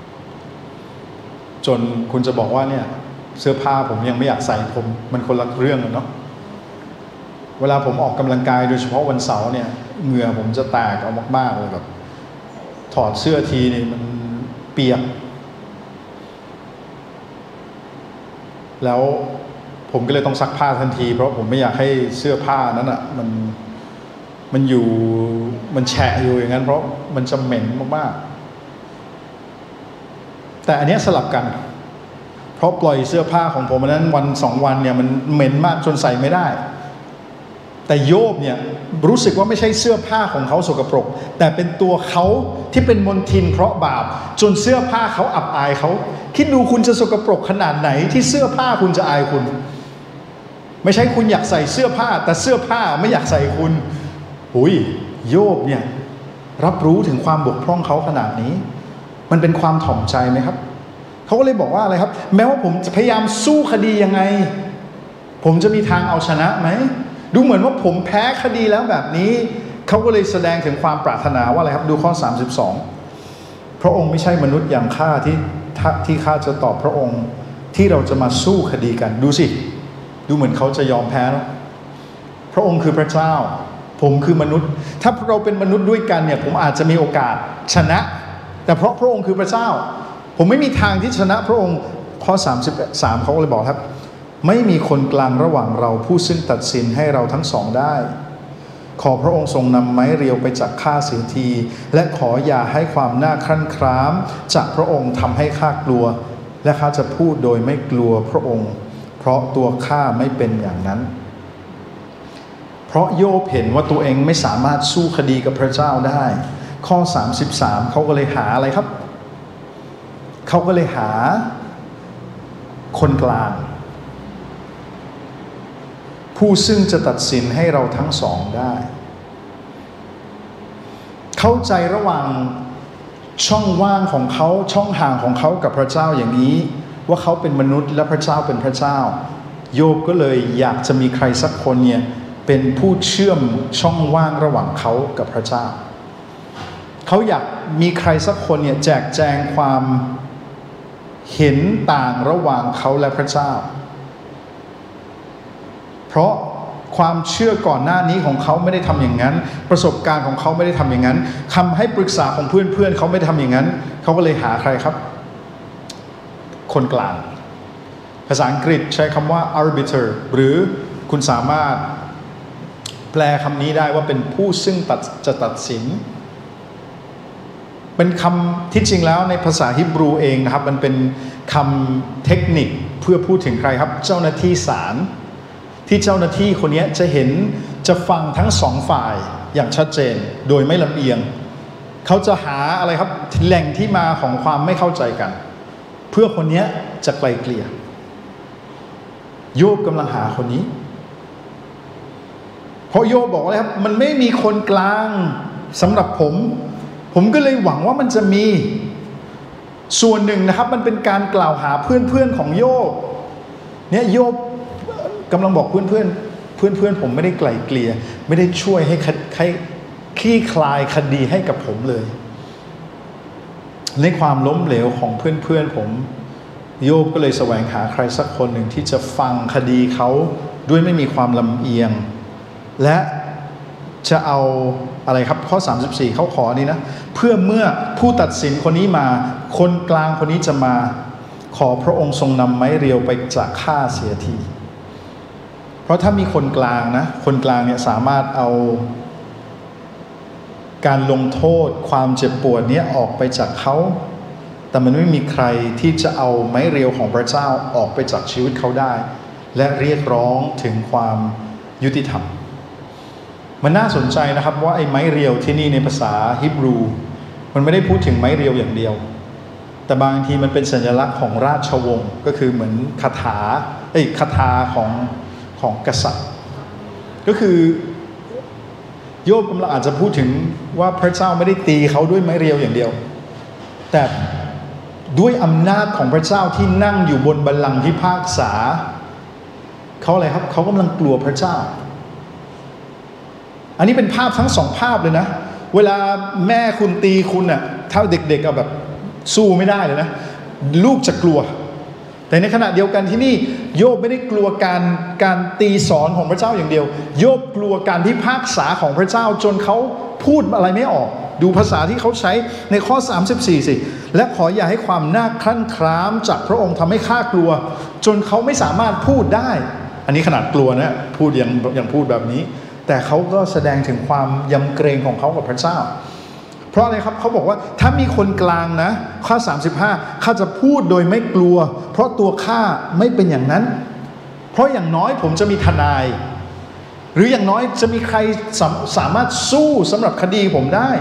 จนคุณจะบอกว่าเนี่ยเสื้อผ้าผมยังไม่อยากใส่มันคนละเรื่องเนาะเวลาผมออกกำลังกายโดยเฉพาะวันเสาร์เนี่ยเหงื่อผมจะแตกออกมากๆเลยแบบถอดเสื้อทีนี่มันเปียกแล้วผมก็เลยต้องซักผ้าทันทีเพราะผมไม่อยากให้เสื้อผ้านั้นอ่ะมันอยู่มันแฉะอยู่อย่างนั้นเพราะมันจะเหม็นมากๆแต่อันนี้สลับกันเพราะปล่อยเสื้อผ้าของผมอันนั้นวัน2 วันเนี่ยมันเหม็นมากจนใส่ไม่ได้แต่โยบเนี่ยรู้สึกว่าไม่ใช่เสื้อผ้าของเขาสกปรกแต่เป็นตัวเขาที่เป็นมลทินเพราะบาปจนเสื้อผ้าเขาอับอายเขาคิดดูคุณจะสกปรกขนาดไหนที่เสื้อผ้าคุณจะอายคุณไม่ใช่คุณอยากใส่เสื้อผ้าแต่เสื้อผ้าไม่อยากใส่คุณโยบเนี่ยรับรู้ถึงความบกพร่องเขาขนาดนี้มันเป็นความถ่อมใจไหมครับเขาก็เลยบอกว่าอะไรครับแม้ว่าผมจะพยายามสู้คดียังไงผมจะมีทางเอาชนะไหมดูเหมือนว่าผมแพ้คดีแล้วแบบนี้เขาก็เลยแสดงถึงความปรารถนาว่าอะไรครับดูข้อ32พระองค์ไม่ใช่มนุษย์อย่างข้าที่ข้าจะตอบพระองค์ที่เราจะมาสู้คดีกันดูสิดูเหมือนเขาจะยอมแพ้แล้วพระองค์คือพระเจ้าผมคือมนุษย์ถ้าเราเป็นมนุษย์ด้วยกันเนี่ยผมอาจจะมีโอกาสชนะแต่เพราะพระองค์คือพระเจ้าผมไม่มีทางที่ชนะพระองค์ข้อ33เขาเลยบอกครับไม่มีคนกลางระหว่างเราผู้ซึ่งตัดสินให้เราทั้งสองได้ขอพระองค์ทรงนำไม้เรียวไปจากข้าเสียทีและขออย่าให้ความน่าครั่นคร้ามจากพระองค์ทำให้ข้ากลัวและข้าจะพูดโดยไม่กลัวพระองค์เพราะตัวข้าไม่เป็นอย่างนั้นเพราะโยบเห็นว่าตัวเองไม่สามารถสู้คดีกับพระเจ้าได้ข้อ33เขาก็เลยหาอะไรครับเขาก็เลยหาคนกลางผู้ซึ่งจะตัดสินให้เราทั้งสองได้เข้าใจระหว่างช่องว่างของเขาช่องห่างของเขากับพระเจ้าอย่างนี้ว่าเขาเป็นมนุษย์และพระเจ้าเป็นพระเจ้าโยบก็เลยอยากจะมีใครสักคนเนี่ยเป็นผู้เชื่อมช่องว่างระหว่างเขากับพระเจ้าเขาอยากมีใครสักคนเนี่ยแจกแจงความเห็นต่างระหว่างเขาและพระเจ้าเพราะความเชื่อก่อนหน้านี้ของเขาไม่ได้ทำอย่างนั้นประสบการณ์ของเขาไม่ได้ทำอย่างนั้นคำให้ปรึกษาของเพื่อนๆเขาไม่ได้ทำอย่างนั้นเขาก็เลยหาใครครับคนกลางภาษาอังกฤษใช้คำว่า arbiter หรือคุณสามารถแปลคำนี้ได้ว่าเป็นผู้ซึ่งจะตัดสินเป็นคำที่จริงแล้วในภาษาฮิบรูเองนะครับมันเป็นคำเทคนิคเพื่อพูดถึงใครครับเจ้าหน้าที่ศาลที่เจ้าหน้าที่คนนี้จะเห็นจะฟังทั้งสองฝ่ายอย่างชัดเจนโดยไม่ลำเอียงเขาจะหาอะไรครับแหล่งที่มาของความไม่เข้าใจกันเพื่อคนนี้จะไกลเกลี่ยโยบกำลังหาคนนี้เพราะโยบบอกว่าอะไรครับมันไม่มีคนกลางสำหรับผมก็เลยหวังว่ามันจะมีส่วนหนึ่งนะครับมันเป็นการกล่าวหาเพื่อนของโยบเนี่ยโยบกำลังบอกเพื่อนผมไม่ได้ไกลเกลี่ยไม่ได้ช่วยให้คลี่คลายคดีให้กับผมเลยในความล้มเหลวของเพื่อนผมโยบก็เลยแสวงหาใครสักคนหนึ่งที่จะฟังคดีเขาด้วยไม่มีความลำเอียงและจะเอาอะไรครับข้อ34เขาขอนี้นะเพื่อเมื่อผู้ตัดสินคนนี้มาคนกลางคนนี้จะมาขอพระองค์ทรงนำไม้เรียวไปจากข้าเสียทีเพราะถ้ามีคนกลางนะคนกลางเนี่ยสามารถเอาการลงโทษความเจ็บปวดนี้ออกไปจากเขาแต่มันไม่มีใครที่จะเอาไม้เรียวของพระเจ้าออกไปจากชีวิตเขาได้และเรียกร้องถึงความยุติธรรมมันน่าสนใจนะครับว่าไอ้ไม้เรียวที่นี่ในภาษาฮิบรูมันไม่ได้พูดถึงไม้เรียวอย่างเดียวแต่บางทีมันเป็นสัญลักษณ์ของราชวงศ์ก็คือเหมือนคาถาของกษัตริย์ก็คือโยบกำลังอาจจะพูดถึงว่าพระเจ้าไม่ได้ตีเขาด้วยไม้เรียวอย่างเดียวแต่ด้วยอำนาจของพระเจ้าที่นั่งอยู่บนบัลลังก์พิพากษาเขาอะไรครับเขากำลังกลัวพระเจ้าอันนี้เป็นภาพทั้งสองภาพเลยนะเวลาแม่คุณตีคุณน่ะถ้าเด็กๆเอาแบบสู้ไม่ได้เลยนะลูกจะกลัวแต่ในขณะเดียวกันที่นี่โยบไม่ได้กลัวการตีสอนของพระเจ้าอย่างเดียวโยบกลัวการพิพากษาของพระเจ้าจนเขาพูดอะไรไม่ออกดูภาษาที่เขาใช้ในข้อ34สิและขออย่าให้ความน่าครั่นคร้ามจากพระองค์ทำให้ข้ากลัวจนเขาไม่สามารถพูดได้อันนี้ขนาดกลัวนะพูดยังพูดแบบนี้แต่เขาก็แสดงถึงความยำเกรงของเขากับพระเจ้าเพราะอะไรครับเขาบอกว่าถ้ามีคนกลางนะข้อ35ข้าจะพูดโดยไม่กลัวเพราะตัวข้าไม่เป็นอย่างนั้นเพราะอย่างน้อยผมจะมีทนายหรืออย่างน้อยจะมีใครสามารถสู้สำหรับคดีผมได้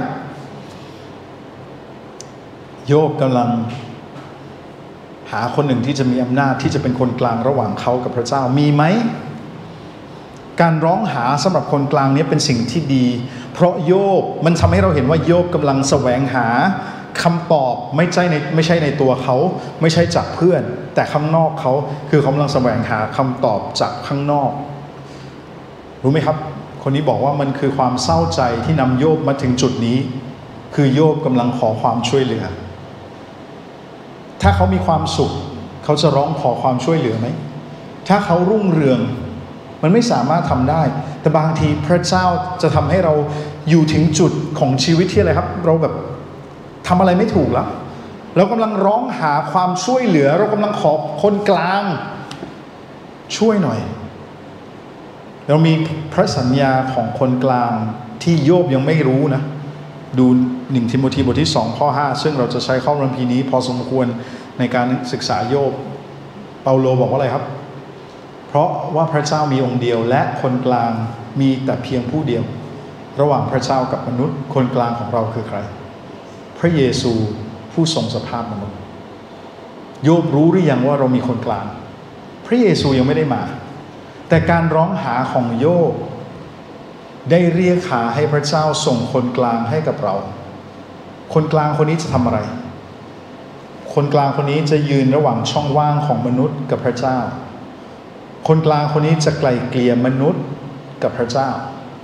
โยบกำลังหาคนหนึ่งที่จะมีอำนาจที่จะเป็นคนกลางระหว่างเขากับพระเจ้ามีไหมการร้องหาสำหรับคนกลางนี้เป็นสิ่งที่ดีเพราะโยบมันทำให้เราเห็นว่าโยบกำลังแสวงหาคำตอบไม่ใช่ในตัวเขาไม่ใช่จากเพื่อนแต่ข้างนอกเขาคือเขากำลังแสวงหาคำตอบจากข้างนอกรู้ไหมครับคนนี้บอกว่ามันคือความเศร้าใจที่นำโยบมาถึงจุดนี้คือโยบกำลังขอความช่วยเหลือถ้าเขามีความสุขเขาจะร้องขอความช่วยเหลือไหมถ้าเขารุ่งเรืองมันไม่สามารถทำได้แต่บางทีพระเจ้าจะทำให้เราอยู่ถึงจุดของชีวิตที่อะไรครับเราแบบทำอะไรไม่ถูกแล้วเรากำลังร้องหาความช่วยเหลือเรากำลังขอคนกลางช่วยหน่อยเรามีพระสัญญาของคนกลางที่โยบยังไม่รู้นะดู1 ทิโมธีบทที่ 2 ข้อ 5ซึ่งเราจะใช้ข้อพระคัมภีร์นี้พอสมควรในการศึกษาโยบเปาโลบอกว่าอะไรครับเพราะว่าพระเจ้ามีองค์เดียวและคนกลางมีแต่เพียงผู้เดียวระหว่างพระเจ้ากับมนุษย์คนกลางของเราคือใครพระเยซูผู้ทรงสภาพมนุษย์โยบรู้หรือยังว่าเรามีคนกลางพระเยซูยังไม่ได้มาแต่การร้องหาของโยบได้เรียกหาให้พระเจ้าส่งคนกลางให้กับเราคนกลางคนนี้จะทำอะไรคนกลางคนนี้จะยืนระหว่างช่องว่างของมนุษย์กับพระเจ้าคนกลางคนนี้จะไกล่เกลี่ยมนุษย์กับพระเจ้า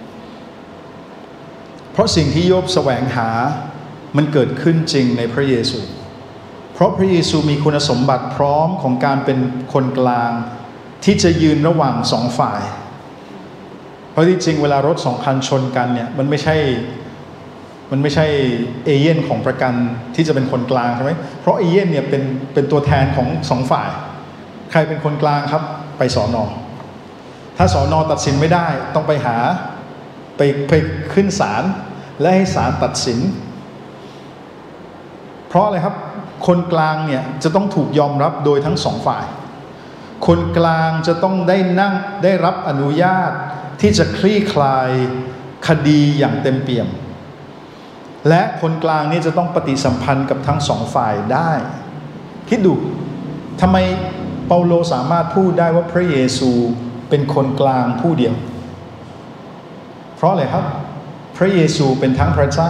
เพราะสิ่งที่โยบแสวงหามันเกิดขึ้นจริงในพระเยซูเพราะพระเยซูมีคุณสมบัติพร้อมของการเป็นคนกลางที่จะยืนระหว่างสองฝ่ายเพราะที่จริงเวลารถ2 คันชนกันเนี่ยมันไม่ใช่เอเย่นของประกันที่จะเป็นคนกลางใช่ไหมเพราะเอเย่นเนี่ยเป็นตัวแทนของ2 ฝ่ายใครเป็นคนกลางครับไปสน.ถ้าสน.ตัดสินไม่ได้ต้องไปขึ้นศาลและให้ศาลตัดสินเพราะอะไรครับคนกลางเนี่ยจะต้องถูกยอมรับโดยทั้ง2 ฝ่ายคนกลางจะต้องได้รับอนุญาตที่จะคลี่คลายคดีอย่างเต็มเปี่ยมและคนกลางนี่จะต้องปฏิสัมพันธ์กับทั้ง2 ฝ่ายได้คิดดูทำไมเปาโลสามารถพูดได้ว่าพระเยซูเป็นคนกลางผู้เดียวเพราะอะไรครับพระเยซูเป็นทั้งพระเจ้า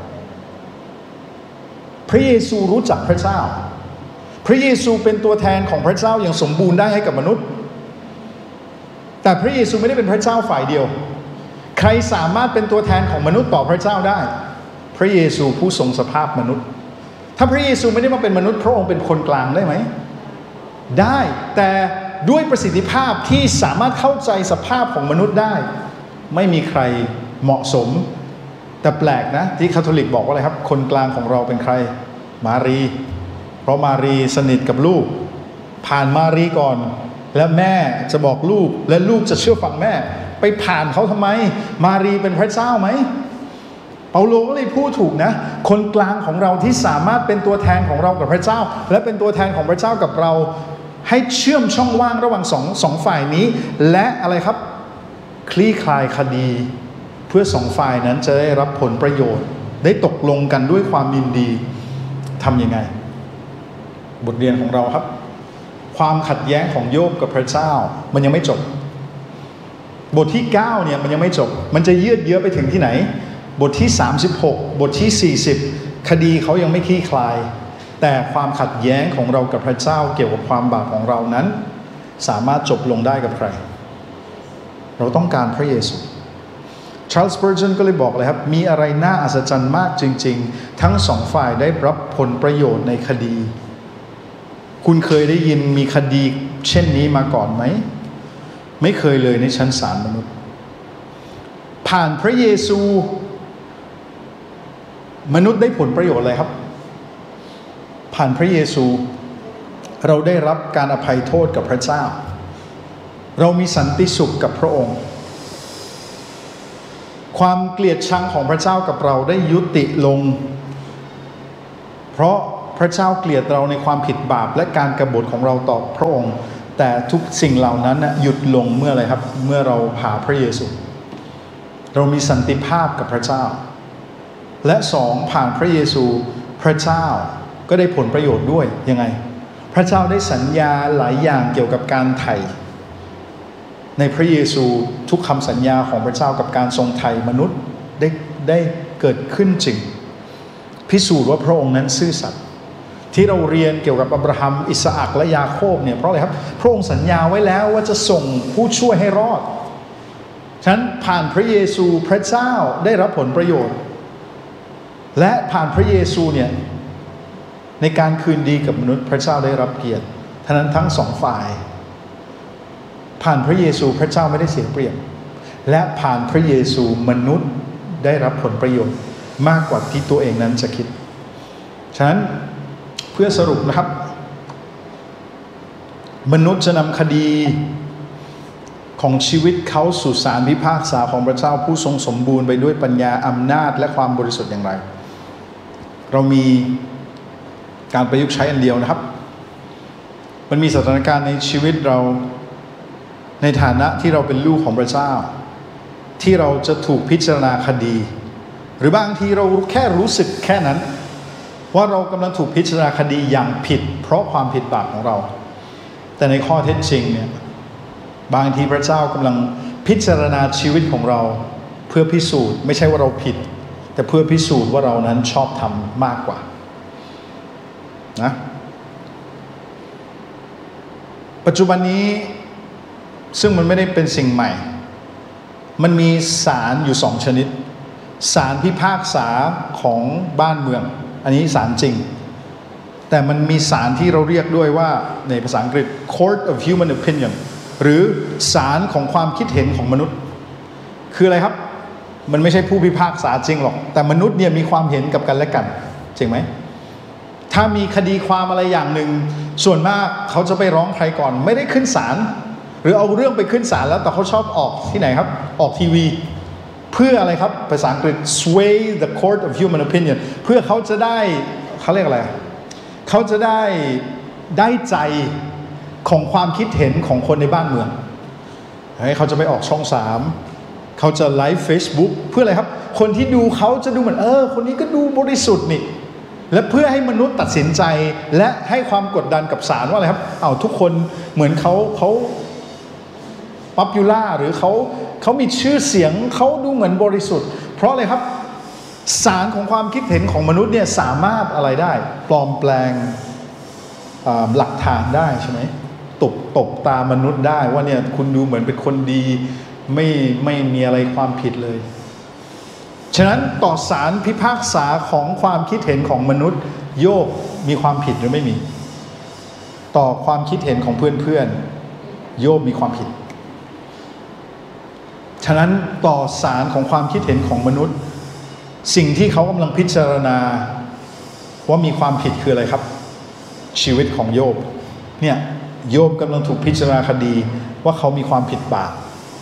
พระเยซูรู้จักพระเจ้าพระเยซูเป็นตัวแทนของพระเจ้าอย่างสมบูรณ์ได้ให้กับมนุษย์แต่พระเยซูไม่ได้เป็นพระเจ้าฝ่ายเดียวใครสามารถเป็นตัวแทนของมนุษย์ต่อพระเจ้าได้พระเยซูผู้ทรงสภาพมนุษย์ถ้าพระเยซูไม่ได้มาเป็นมนุษย์พระองค์เป็นคนกลางได้ไหมได้แต่ด้วยประสิทธิภาพที่สามารถเข้าใจสภาพของมนุษย์ได้ไม่มีใครเหมาะสมแต่แปลกนะที่คาทอลิกบอกว่าอะไรครับคนกลางของเราเป็นใครมารีเพราะมารีสนิทกับลูกผ่านมารีก่อนแล้วแม่จะบอกลูกและลูกจะเชื่อฟังแม่ไปผ่านเขาทำไมมารีเป็นพระเจ้าไหมเปาโลก็เลยพูดถูกนะคนกลางของเราที่สามารถเป็นตัวแทนของเรากับพระเจ้าและเป็นตัวแทนของพระเจ้ากับเราให้เชื่อมช่องว่างระหว่างสองฝ่ายนี้และอะไรครับคลี่คลายคดีเพื่อ2 ฝ่ายนั้นจะได้รับผลประโยชน์ได้ตกลงกันด้วยความยินดีทำยังไงบทเรียนของเราครับความขัดแย้งของโยบกับพระเจ้ามันยังไม่จบบทที่9เนี่ยมันยังไม่จบมันจะยืดเยื้อไปถึงที่ไหนบทที่36บทที่40คดีเขายังไม่คลี่คลายแต่ความขัดแย้งของเรากับพระเจ้าเกี่ยวกับความบาปของเรานั้นสามารถจบลงได้กับใครเราต้องการพระเยซูชาร์ลส์ สเปอร์จันก็เลยบอกเลยครับมีอะไรน่าอัศจรรย์มากจริงๆทั้ง2 ฝ่ายได้รับผลประโยชน์ในคดีคุณเคยได้ยินมีคดีเช่นนี้มาก่อนไหมไม่เคยเลยในชั้นศาลมนุษย์ผ่านพระเยซูมนุษย์ได้ผลประโยชน์อะไรครับผ่านพระเยซูเราได้รับการอภัยโทษกับพระเจ้าเรามีสันติสุขกับพระองค์ความเกลียดชังของพระเจ้ากับเราได้ยุติลงเพราะพระเจ้าเกลียดเราในความผิดบาปและการกบฏของเราต่อพระองค์แต่ทุกสิ่งเหล่านั้นหยุดลงเมื่ออะไรครับเมื่อเราหาพระเยซูเรามีสันติภาพกับพระเจ้าและสองผ่านพระเยซูพระเจ้าก็ได้ผลประโยชน์ด้วยยังไงพระเจ้าได้สัญญาหลายอย่างเกี่ยวกับการไถ่ในพระเยซูทุกคำสัญญาของพระเจ้ากับการทรงไถ่มนุษย์ได้เกิดขึ้นจริงพิสูจน์ว่าพระองค์นั้นซื่อสัตย์ที่เราเรียนเกี่ยวกับอับราฮัมอิสอัคและยาโคบเนี่ยเพราะอะไรครับพระองค์สัญญาไว้แล้วว่าจะส่งผู้ช่วยให้รอดฉะนั้นผ่านพระเยซูพระเจ้าได้รับผลประโยชน์และผ่านพระเยซูเนี่ยในการคืนดีกับมนุษย์พระเจ้าได้รับเกียรติฉะนั้นทั้งสองฝ่ายผ่านพระเยซูพระเจ้าไม่ได้เสียเปรียบและผ่านพระเยซูมนุษย์ได้รับผลประโยชน์มากกว่าที่ตัวเองนั้นจะคิดฉะนั้นเพื่อสรุปนะครับมนุษย์จะนำคดีของชีวิตเขาสู่ศาลพิพากษาของพระเจ้าผู้ทรงสมบูรณ์ไปด้วยปัญญาอำนาจและความบริสุทธิ์อย่างไรเรามีการประยุกต์ใช้อันเดียวนะครับมันมีสถานการณ์ในชีวิตเราในฐานะที่เราเป็นลูกของพระเจ้าที่เราจะถูกพิจารณาคดีหรือบางทีเราแค่รู้สึกแค่นั้นว่าเรากำลังถูกพิจารณาคดีอย่างผิดเพราะความผิดบาปของเราแต่ในข้อเท็จจริงเนี่ยบางทีพระเจ้ากำลังพิจารณาชีวิตของเราเพื่อพิสูจน์ไม่ใช่ว่าเราผิดแต่เพื่อพิสูจน์ว่าเรานั้นชอบธรรมมากกว่านะปัจจุบันนี้ซึ่งมันไม่ได้เป็นสิ่งใหม่มันมีศาลอยู่2ชนิดศาลพิพากษาของบ้านเมืองอันนี้ศาลจริงแต่มันมีศาลที่เราเรียกด้วยว่าในภาษาอังกฤษ Court of Human Opinion หรือศาลของความคิดเห็นของมนุษย์คืออะไรครับมันไม่ใช่ผู้พิพากษาจริงหรอกแต่มนุษย์เนี่ยมีความเห็นกับกันและกันจริงไหมถ้ามีคดีความอะไรอย่างหนึ่งส่วนมากเขาจะไปร้องใครก่อนไม่ได้ขึ้นศาลหรือเอาเรื่องไปขึ้นศาลแล้วแต่เขาชอบออกที่ไหนครับออกทีวีเพื่ออะไรครับภาษาอังกฤษ sway the court of human opinion เพื่อเขาจะได้เขาเรียกอะไรเขาจะได้ใจของความคิดเห็นของคนในบ้านเมืองให้เขาจะไปออกช่อง3เขาจะไลฟ์ Facebook เพื่ออะไรครับคนที่ดูเขาจะดูเหมือนคนนี้ก็ดูบริสุทธิ์นี่และเพื่อให้มนุษย์ตัดสินใจและให้ความกดดันกับศาลว่าอะไรครับทุกคนเหมือนเขาป๊อปปูล่าหรือเขามีชื่อเสียงเขาดูเหมือนบริสุทธิ์เพราะอะไรครับศาลของความคิดเห็นของมนุษย์เนี่ยสามารถอะไรได้ปลอมแปลงหลักฐานได้ใช่ไหมตบตามนุษย์ได้ว่าเนี่ยคุณดูเหมือนเป็นคนดีไม่มีอะไรความผิดเลยฉะนั้นต่อศาลพิพากษาของความคิดเห็นของมนุษย์โยบมีความผิดหรือไม่มีต่อความคิดเห็นของเพื่อนๆโยบมีความผิดฉะนั้นต่อศาลของความคิดเห็นของมนุษย์สิ่งที่เขากำลังพิจารณาว่ามีความผิดคืออะไรครับชีวิตของโยบเนี่ยโยบกำลังถูกพิจารณาคดีว่าเขามีความผิดบาป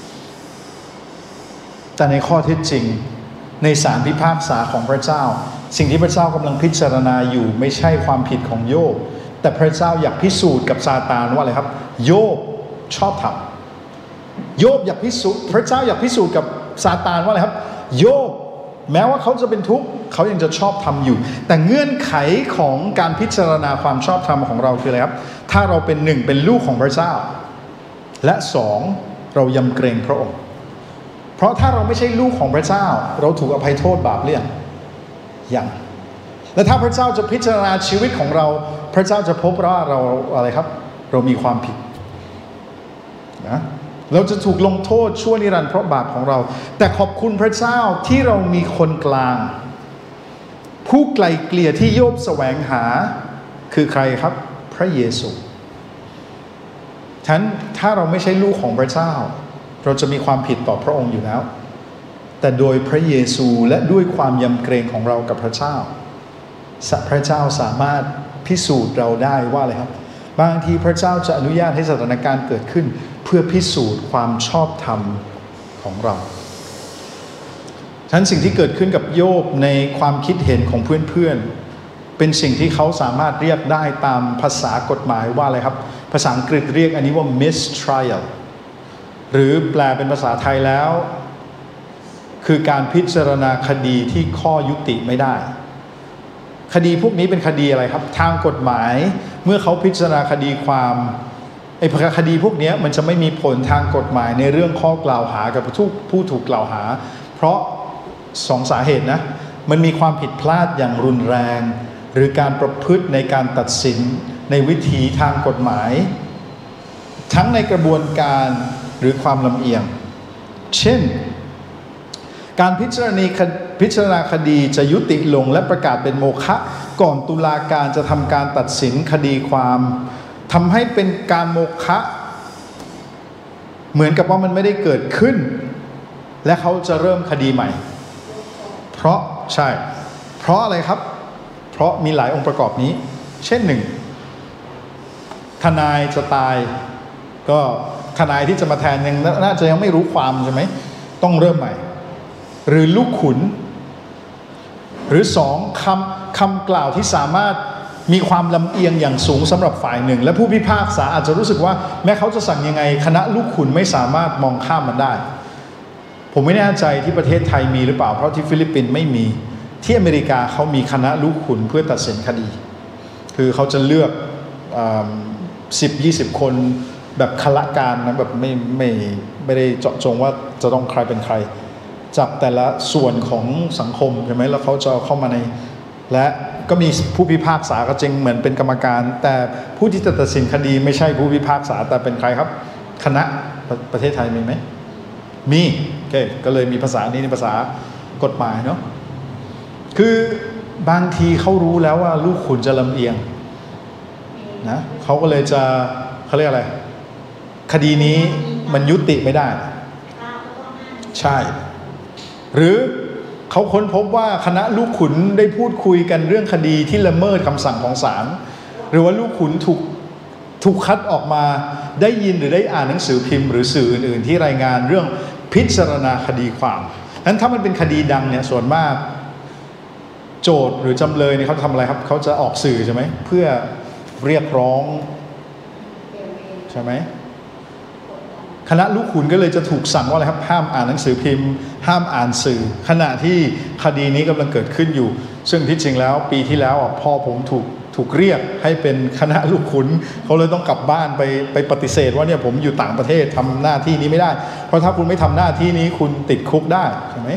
แต่ในข้อเท็จจริงในศาลพิพากษาของพระเจ้าสิ่งที่พระเจ้ากำลังพิจารณาอยู่ไม่ใช่ความผิดของโยบแต่พระเจ้าอยากพิสูจน์กับซาตานว่าอะไรครับโยบชอบธรรมโยบอยากพิสูจน์พระเจ้าอยากพิสูจน์กับซาตานว่าอะไรครับโยบแม้ว่าเขาจะเป็นทุกข์เขายังจะชอบธรรมอยู่แต่เงื่อนไขของการพิจารณาความชอบธรรมของเราคืออะไรครับถ้าเราเป็น1เป็นลูกของพระเจ้าและ2เรายำเกรงพระองค์เพราะถ้าเราไม่ใช่ลูกของพระเจ้าเราถูกอภัยโทษบาปหรือยังและถ้าพระเจ้าจะพิจารณาชีวิตของเราพระเจ้าจะพบว่าเราอะไรครับเรามีความผิดนะเราจะถูกลงโทษชั่วนิรันดร์เพราะบาปของเราแต่ขอบคุณพระเจ้าที่เรามีคนกลางผู้ไกลเกลี่ยที่โยบแสวงหาคือใครครับพระเยซูฉะนั้นถ้าเราไม่ใช่ลูกของพระเจ้าเราจะมีความผิดต่อพระองค์อยู่แล้วแต่โดยพระเยซูและด้วยความยำเกรงของเรากับพระเจ้าพระเจ้าสามารถพิสูจน์เราได้ว่าอะไรครับบางทีพระเจ้าจะอนุญาตให้สถานการณ์เกิดขึ้นเพื่อพิสูจน์ความชอบธรรมของเราฉะนั้นสิ่งที่เกิดขึ้นกับโยบในความคิดเห็นของเพื่อนๆเป็นสิ่งที่เขาสามารถเรียกได้ตามภาษากฎหมายว่าอะไรครับภาษาอังกฤษเรียกอันนี้ว่า mistrial หรือแปลเป็นภาษาไทยแล้วคือการพิจารณาคดีที่ข้อยุติไม่ได้คดีพวกนี้เป็นคดีอะไรครับทางกฎหมายเมื่อเขาพิจารณาคดีความคดีพวกนี้มันจะไม่มีผลทางกฎหมายในเรื่องข้อกล่าวหากับผู้ถูกกล่าวหาเพราะสองสาเหตุนะมันมีความผิดพลาดอย่างรุนแรงหรือการประพฤติในการตัดสินในวิธีทางกฎหมายทั้งในกระบวนการหรือความลำเอียงเช่นการพิจารณาคดีจะยุติลงและประกาศเป็นโมฆะก่อนตุลาการจะทำการตัดสินคดีความทำให้เป็นการโมฆะเหมือนกับว่ามันไม่ได้เกิดขึ้นและเขาจะเริ่มคดีใหม่เพราะอะไรครับเพราะมีหลายองค์ประกอบนี้เช่นหนึ่งทนายจะตายก็ทนายที่จะมาแทนน่าจะยังไม่รู้ความใช่ไหมต้องเริ่มใหม่หรือลูกขุนหรือสองคำกล่าวที่สามารถมีความลำเอียงอย่างสูงสำหรับฝ่ายหนึ่งและผู้พิพากษาอาจจะรู้สึกว่าแม้เขาจะสั่งยังไงคณะลูกขุนไม่สามารถมองข้ามมันได้ผมไม่แน่ใจที่ประเทศไทยมีหรือเปล่าเพราะที่ฟิลิปปินส์ไม่มีที่อเมริกาเขามีคณะลูกขุนเพื่อตัดสินคดีคือเขาจะเลือก10-20 คนแบบคละการนะแบบไม่ได้เจาะจงว่าจะต้องใครเป็นใครจากแต่ละส่วนของสังคมใช่ไหมแล้วเขาจะเข้ามาในและก็มีผู้พิพากษาก็จริงเหมือนเป็นกรรมการแต่ผู้ที่จะตัดสินคดีไม่ใช่ผู้พิพากษาแต่เป็นใครครับคณะประเทศไทยมีไหมมีโอเคก็เลยมีภาษานี้ในภาษากฎหมายเนาะคือบางทีเขารู้แล้วว่าลูกขุนจะลำเอียงนะเขาก็เลยจะเขาเรียกอะไรคดีนี้มันยุติไม่ได้ใช่หรือเขาค้นพบว่าคณะลูกขุนได้พูดคุยกันเรื่องคดีที่ละเมิดคำสั่งของศาลหรือว่าลูกขุนถูกคัดออกมาได้ยินหรือได้อ่านหนังสือพิมพ์หรือสื่ออื่นๆที่รายงานเรื่องพิจารณาคดีความนั้นถ้ามันเป็นคดีดังเนี่ยส่วนมากโจทย์หรือจำเลยเนี่ยเขาทำอะไรครับเขาจะออกสื่อใช่ไหมเพื่อเรียกร้องใช่ไหมคณะลูกขุนก็เลยจะถูกสั่งว่าอะไรครับห้ามอ่านหนังสือพิมพ์ห้ามอ่านสื่อขณะที่คดีนี้กำลังเกิดขึ้นอยู่ซึ่งที่จริงแล้วปีที่แล้วพ่อผมถูกเรียกให้เป็นคณะลูกขุนเขาเลยต้องกลับบ้านไปปฏิเสธว่าเนี่ยผมอยู่ต่างประเทศทำหน้าที่นี้ไม่ได้เพราะถ้าคุณไม่ทำหน้าที่นี้คุณติดคุกได้ใช่ไหม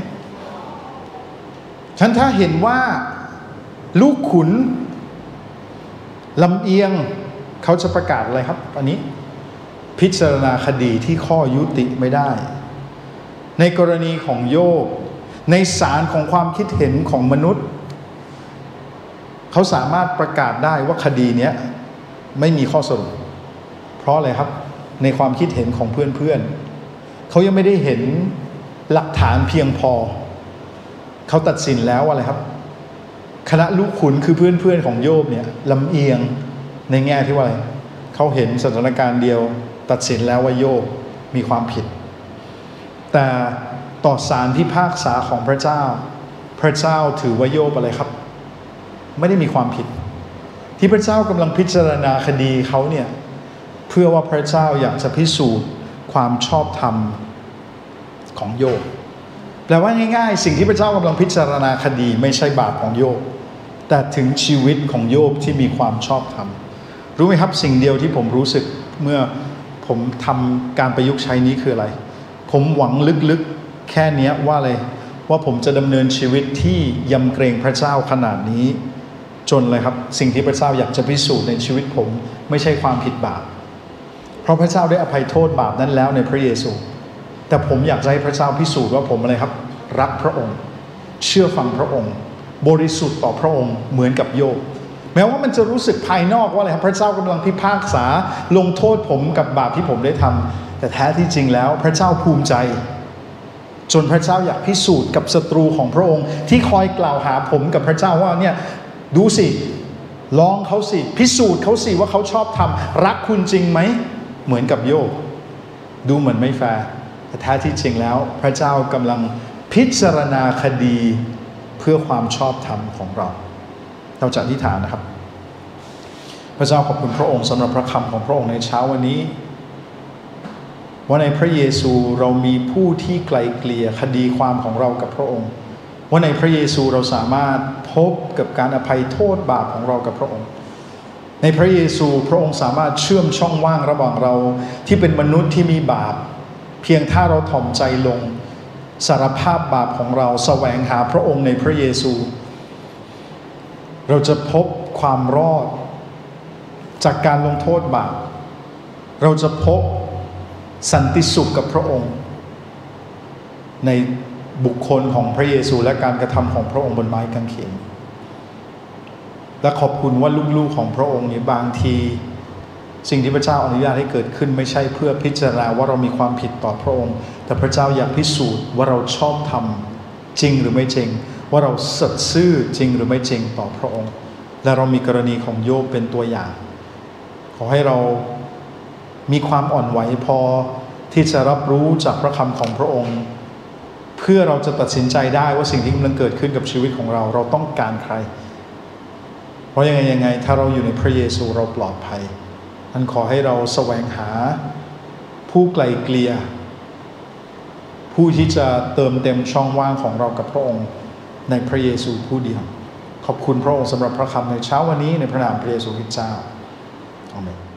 ฉันถ้าเห็นว่าลูกขุนลำเอียงเขาจะประกาศอะไรครับอันนี้พิจารณาคดีที่ข้อยุติไม่ได้ในกรณีของโยบในศาลของความคิดเห็นของมนุษย์เขาสามารถประกาศได้ว่าคดีนี้ไม่มีข้อสรุปเพราะอะไรครับในความคิดเห็นของเพื่อนๆเขายังไม่ได้เห็นหลักฐานเพียงพอเขาตัดสินแล้วอะไรครับคณะลูกขุนคือเพื่อนๆของโยบเนี่ยลำเอียงในแง่ที่ว่าอะไรเขาเห็นสถานการณ์เดียวตัดสินแล้วว่าโยบมีความผิดแต่ต่อศาลพิพากษาของพระเจ้าถือว่าโยบอะไรครับไม่ได้มีความผิดที่พระเจ้ากำลังพิจารณาคดีเขาเนี่ยเพื่อว่าพระเจ้าอยากจะพิสูจน์ความชอบธรรมของโยบแปลว่าง่ายๆสิ่งที่พระเจ้ากำลังพิจารณาคดีไม่ใช่บาปของโยบแต่ถึงชีวิตของโยบที่มีความชอบธรรมรู้ไหมครับสิ่งเดียวที่ผมรู้สึกเมื่อผมทำการประยุกต์ใช้นี้คืออะไรผมหวังลึกๆแค่นี้ว่าอะไรว่าผมจะดำเนินชีวิตที่ยำเกรงพระเจ้าขนาดนี้จนเลยครับสิ่งที่พระเจ้าอยากจะพิสูจน์ในชีวิตผมไม่ใช่ความผิดบาปเพราะพระเจ้าได้อภัยโทษบาปนั้นแล้วในพระเยซูแต่ผมอยากจะให้พระเจ้าพิสูจน์ว่าผมอะไรครับรักพระองค์เชื่อฟังพระองค์บริสุทธิ์ต่อพระองค์เหมือนกับโยบแม้ว่ามันจะรู้สึกภายนอกว่าอะไรครับพระเจ้ากำลังพิพากษาลงโทษผมกับบาปที่ผมได้ทำแต่แท้ที่จริงแล้วพระเจ้าภูมิใจจนพระเจ้าอยากพิสูจน์กับศัตรูของพระองค์ที่คอยกล่าวหาผมกับพระเจ้าว่าเนี่ยดูสิลองเขาสิพิสูจน์เขาสิว่าเขาชอบทำรักคุณจริงไหมเหมือนกับโยบดูเหมือนไม่แฟร์แต่แท้ที่จริงแล้วพระเจ้ากำลังพิจารณาคดีเพื่อความชอบธรรมของเราจะอธิษฐานนะครับพระเจ้าขอบคุณพระองค์สำหรับพระคำของพระองค์ในเช้าวันนี้ว่าในพระเยซูเรามีผู้ที่ไกลเกลี่ยคดีความของเรากับพระองค์ว่าในพระเยซูเราสามารถพบกับการอภัยโทษบาปของเรากับพระองค์ในพระเยซูพระองค์สามารถเชื่อมช่องว่างระหว่างเราที่เป็นมนุษย์ที่มีบาปเพียงถ้าเราถ่อมใจลงสารภาพบาปของเราแสวงหาพระองค์ในพระเยซูเราจะพบความรอดจากการลงโทษบาปเราจะพบสันติสุขกับพระองค์ในบุคคลของพระเยซูและการกระทำของพระองค์บนไม้กางเขนและขอบคุณว่าลูกๆของพระองค์นี้บางทีสิ่งที่พระเจ้าอนุญาตให้เกิดขึ้นไม่ใช่เพื่อพิจารณาว่าเรามีความผิดต่อพระองค์แต่พระเจ้าอยากพิสูจน์ว่าเราชอบธรรมจริงหรือไม่จริงว่าเราสัตย์ซื่อจริงหรือไม่จริงต่อพระองค์และเรามีกรณีของโยบเป็นตัวอย่างขอให้เรามีความอ่อนไหวพอที่จะรับรู้จากพระคำของพระองค์เพื่อเราจะตัดสินใจได้ว่าสิ่งที่กำลังเกิดขึ้นกับชีวิตของเราเราต้องการใครเพราะยังไงถ้าเราอยู่ในพระเยซูเราปลอดภัยท่านขอให้เราแสวงหาผู้ไกลเกลี่ยผู้ที่จะเติมเต็มช่องว่างของเรากับพระองค์ในพระเยซูผู้เดียวขอบคุณพระองค์สำหรับพระคำในเช้าวันนี้ในพระนามพระเยซูคริสต์เจ้าอาเมน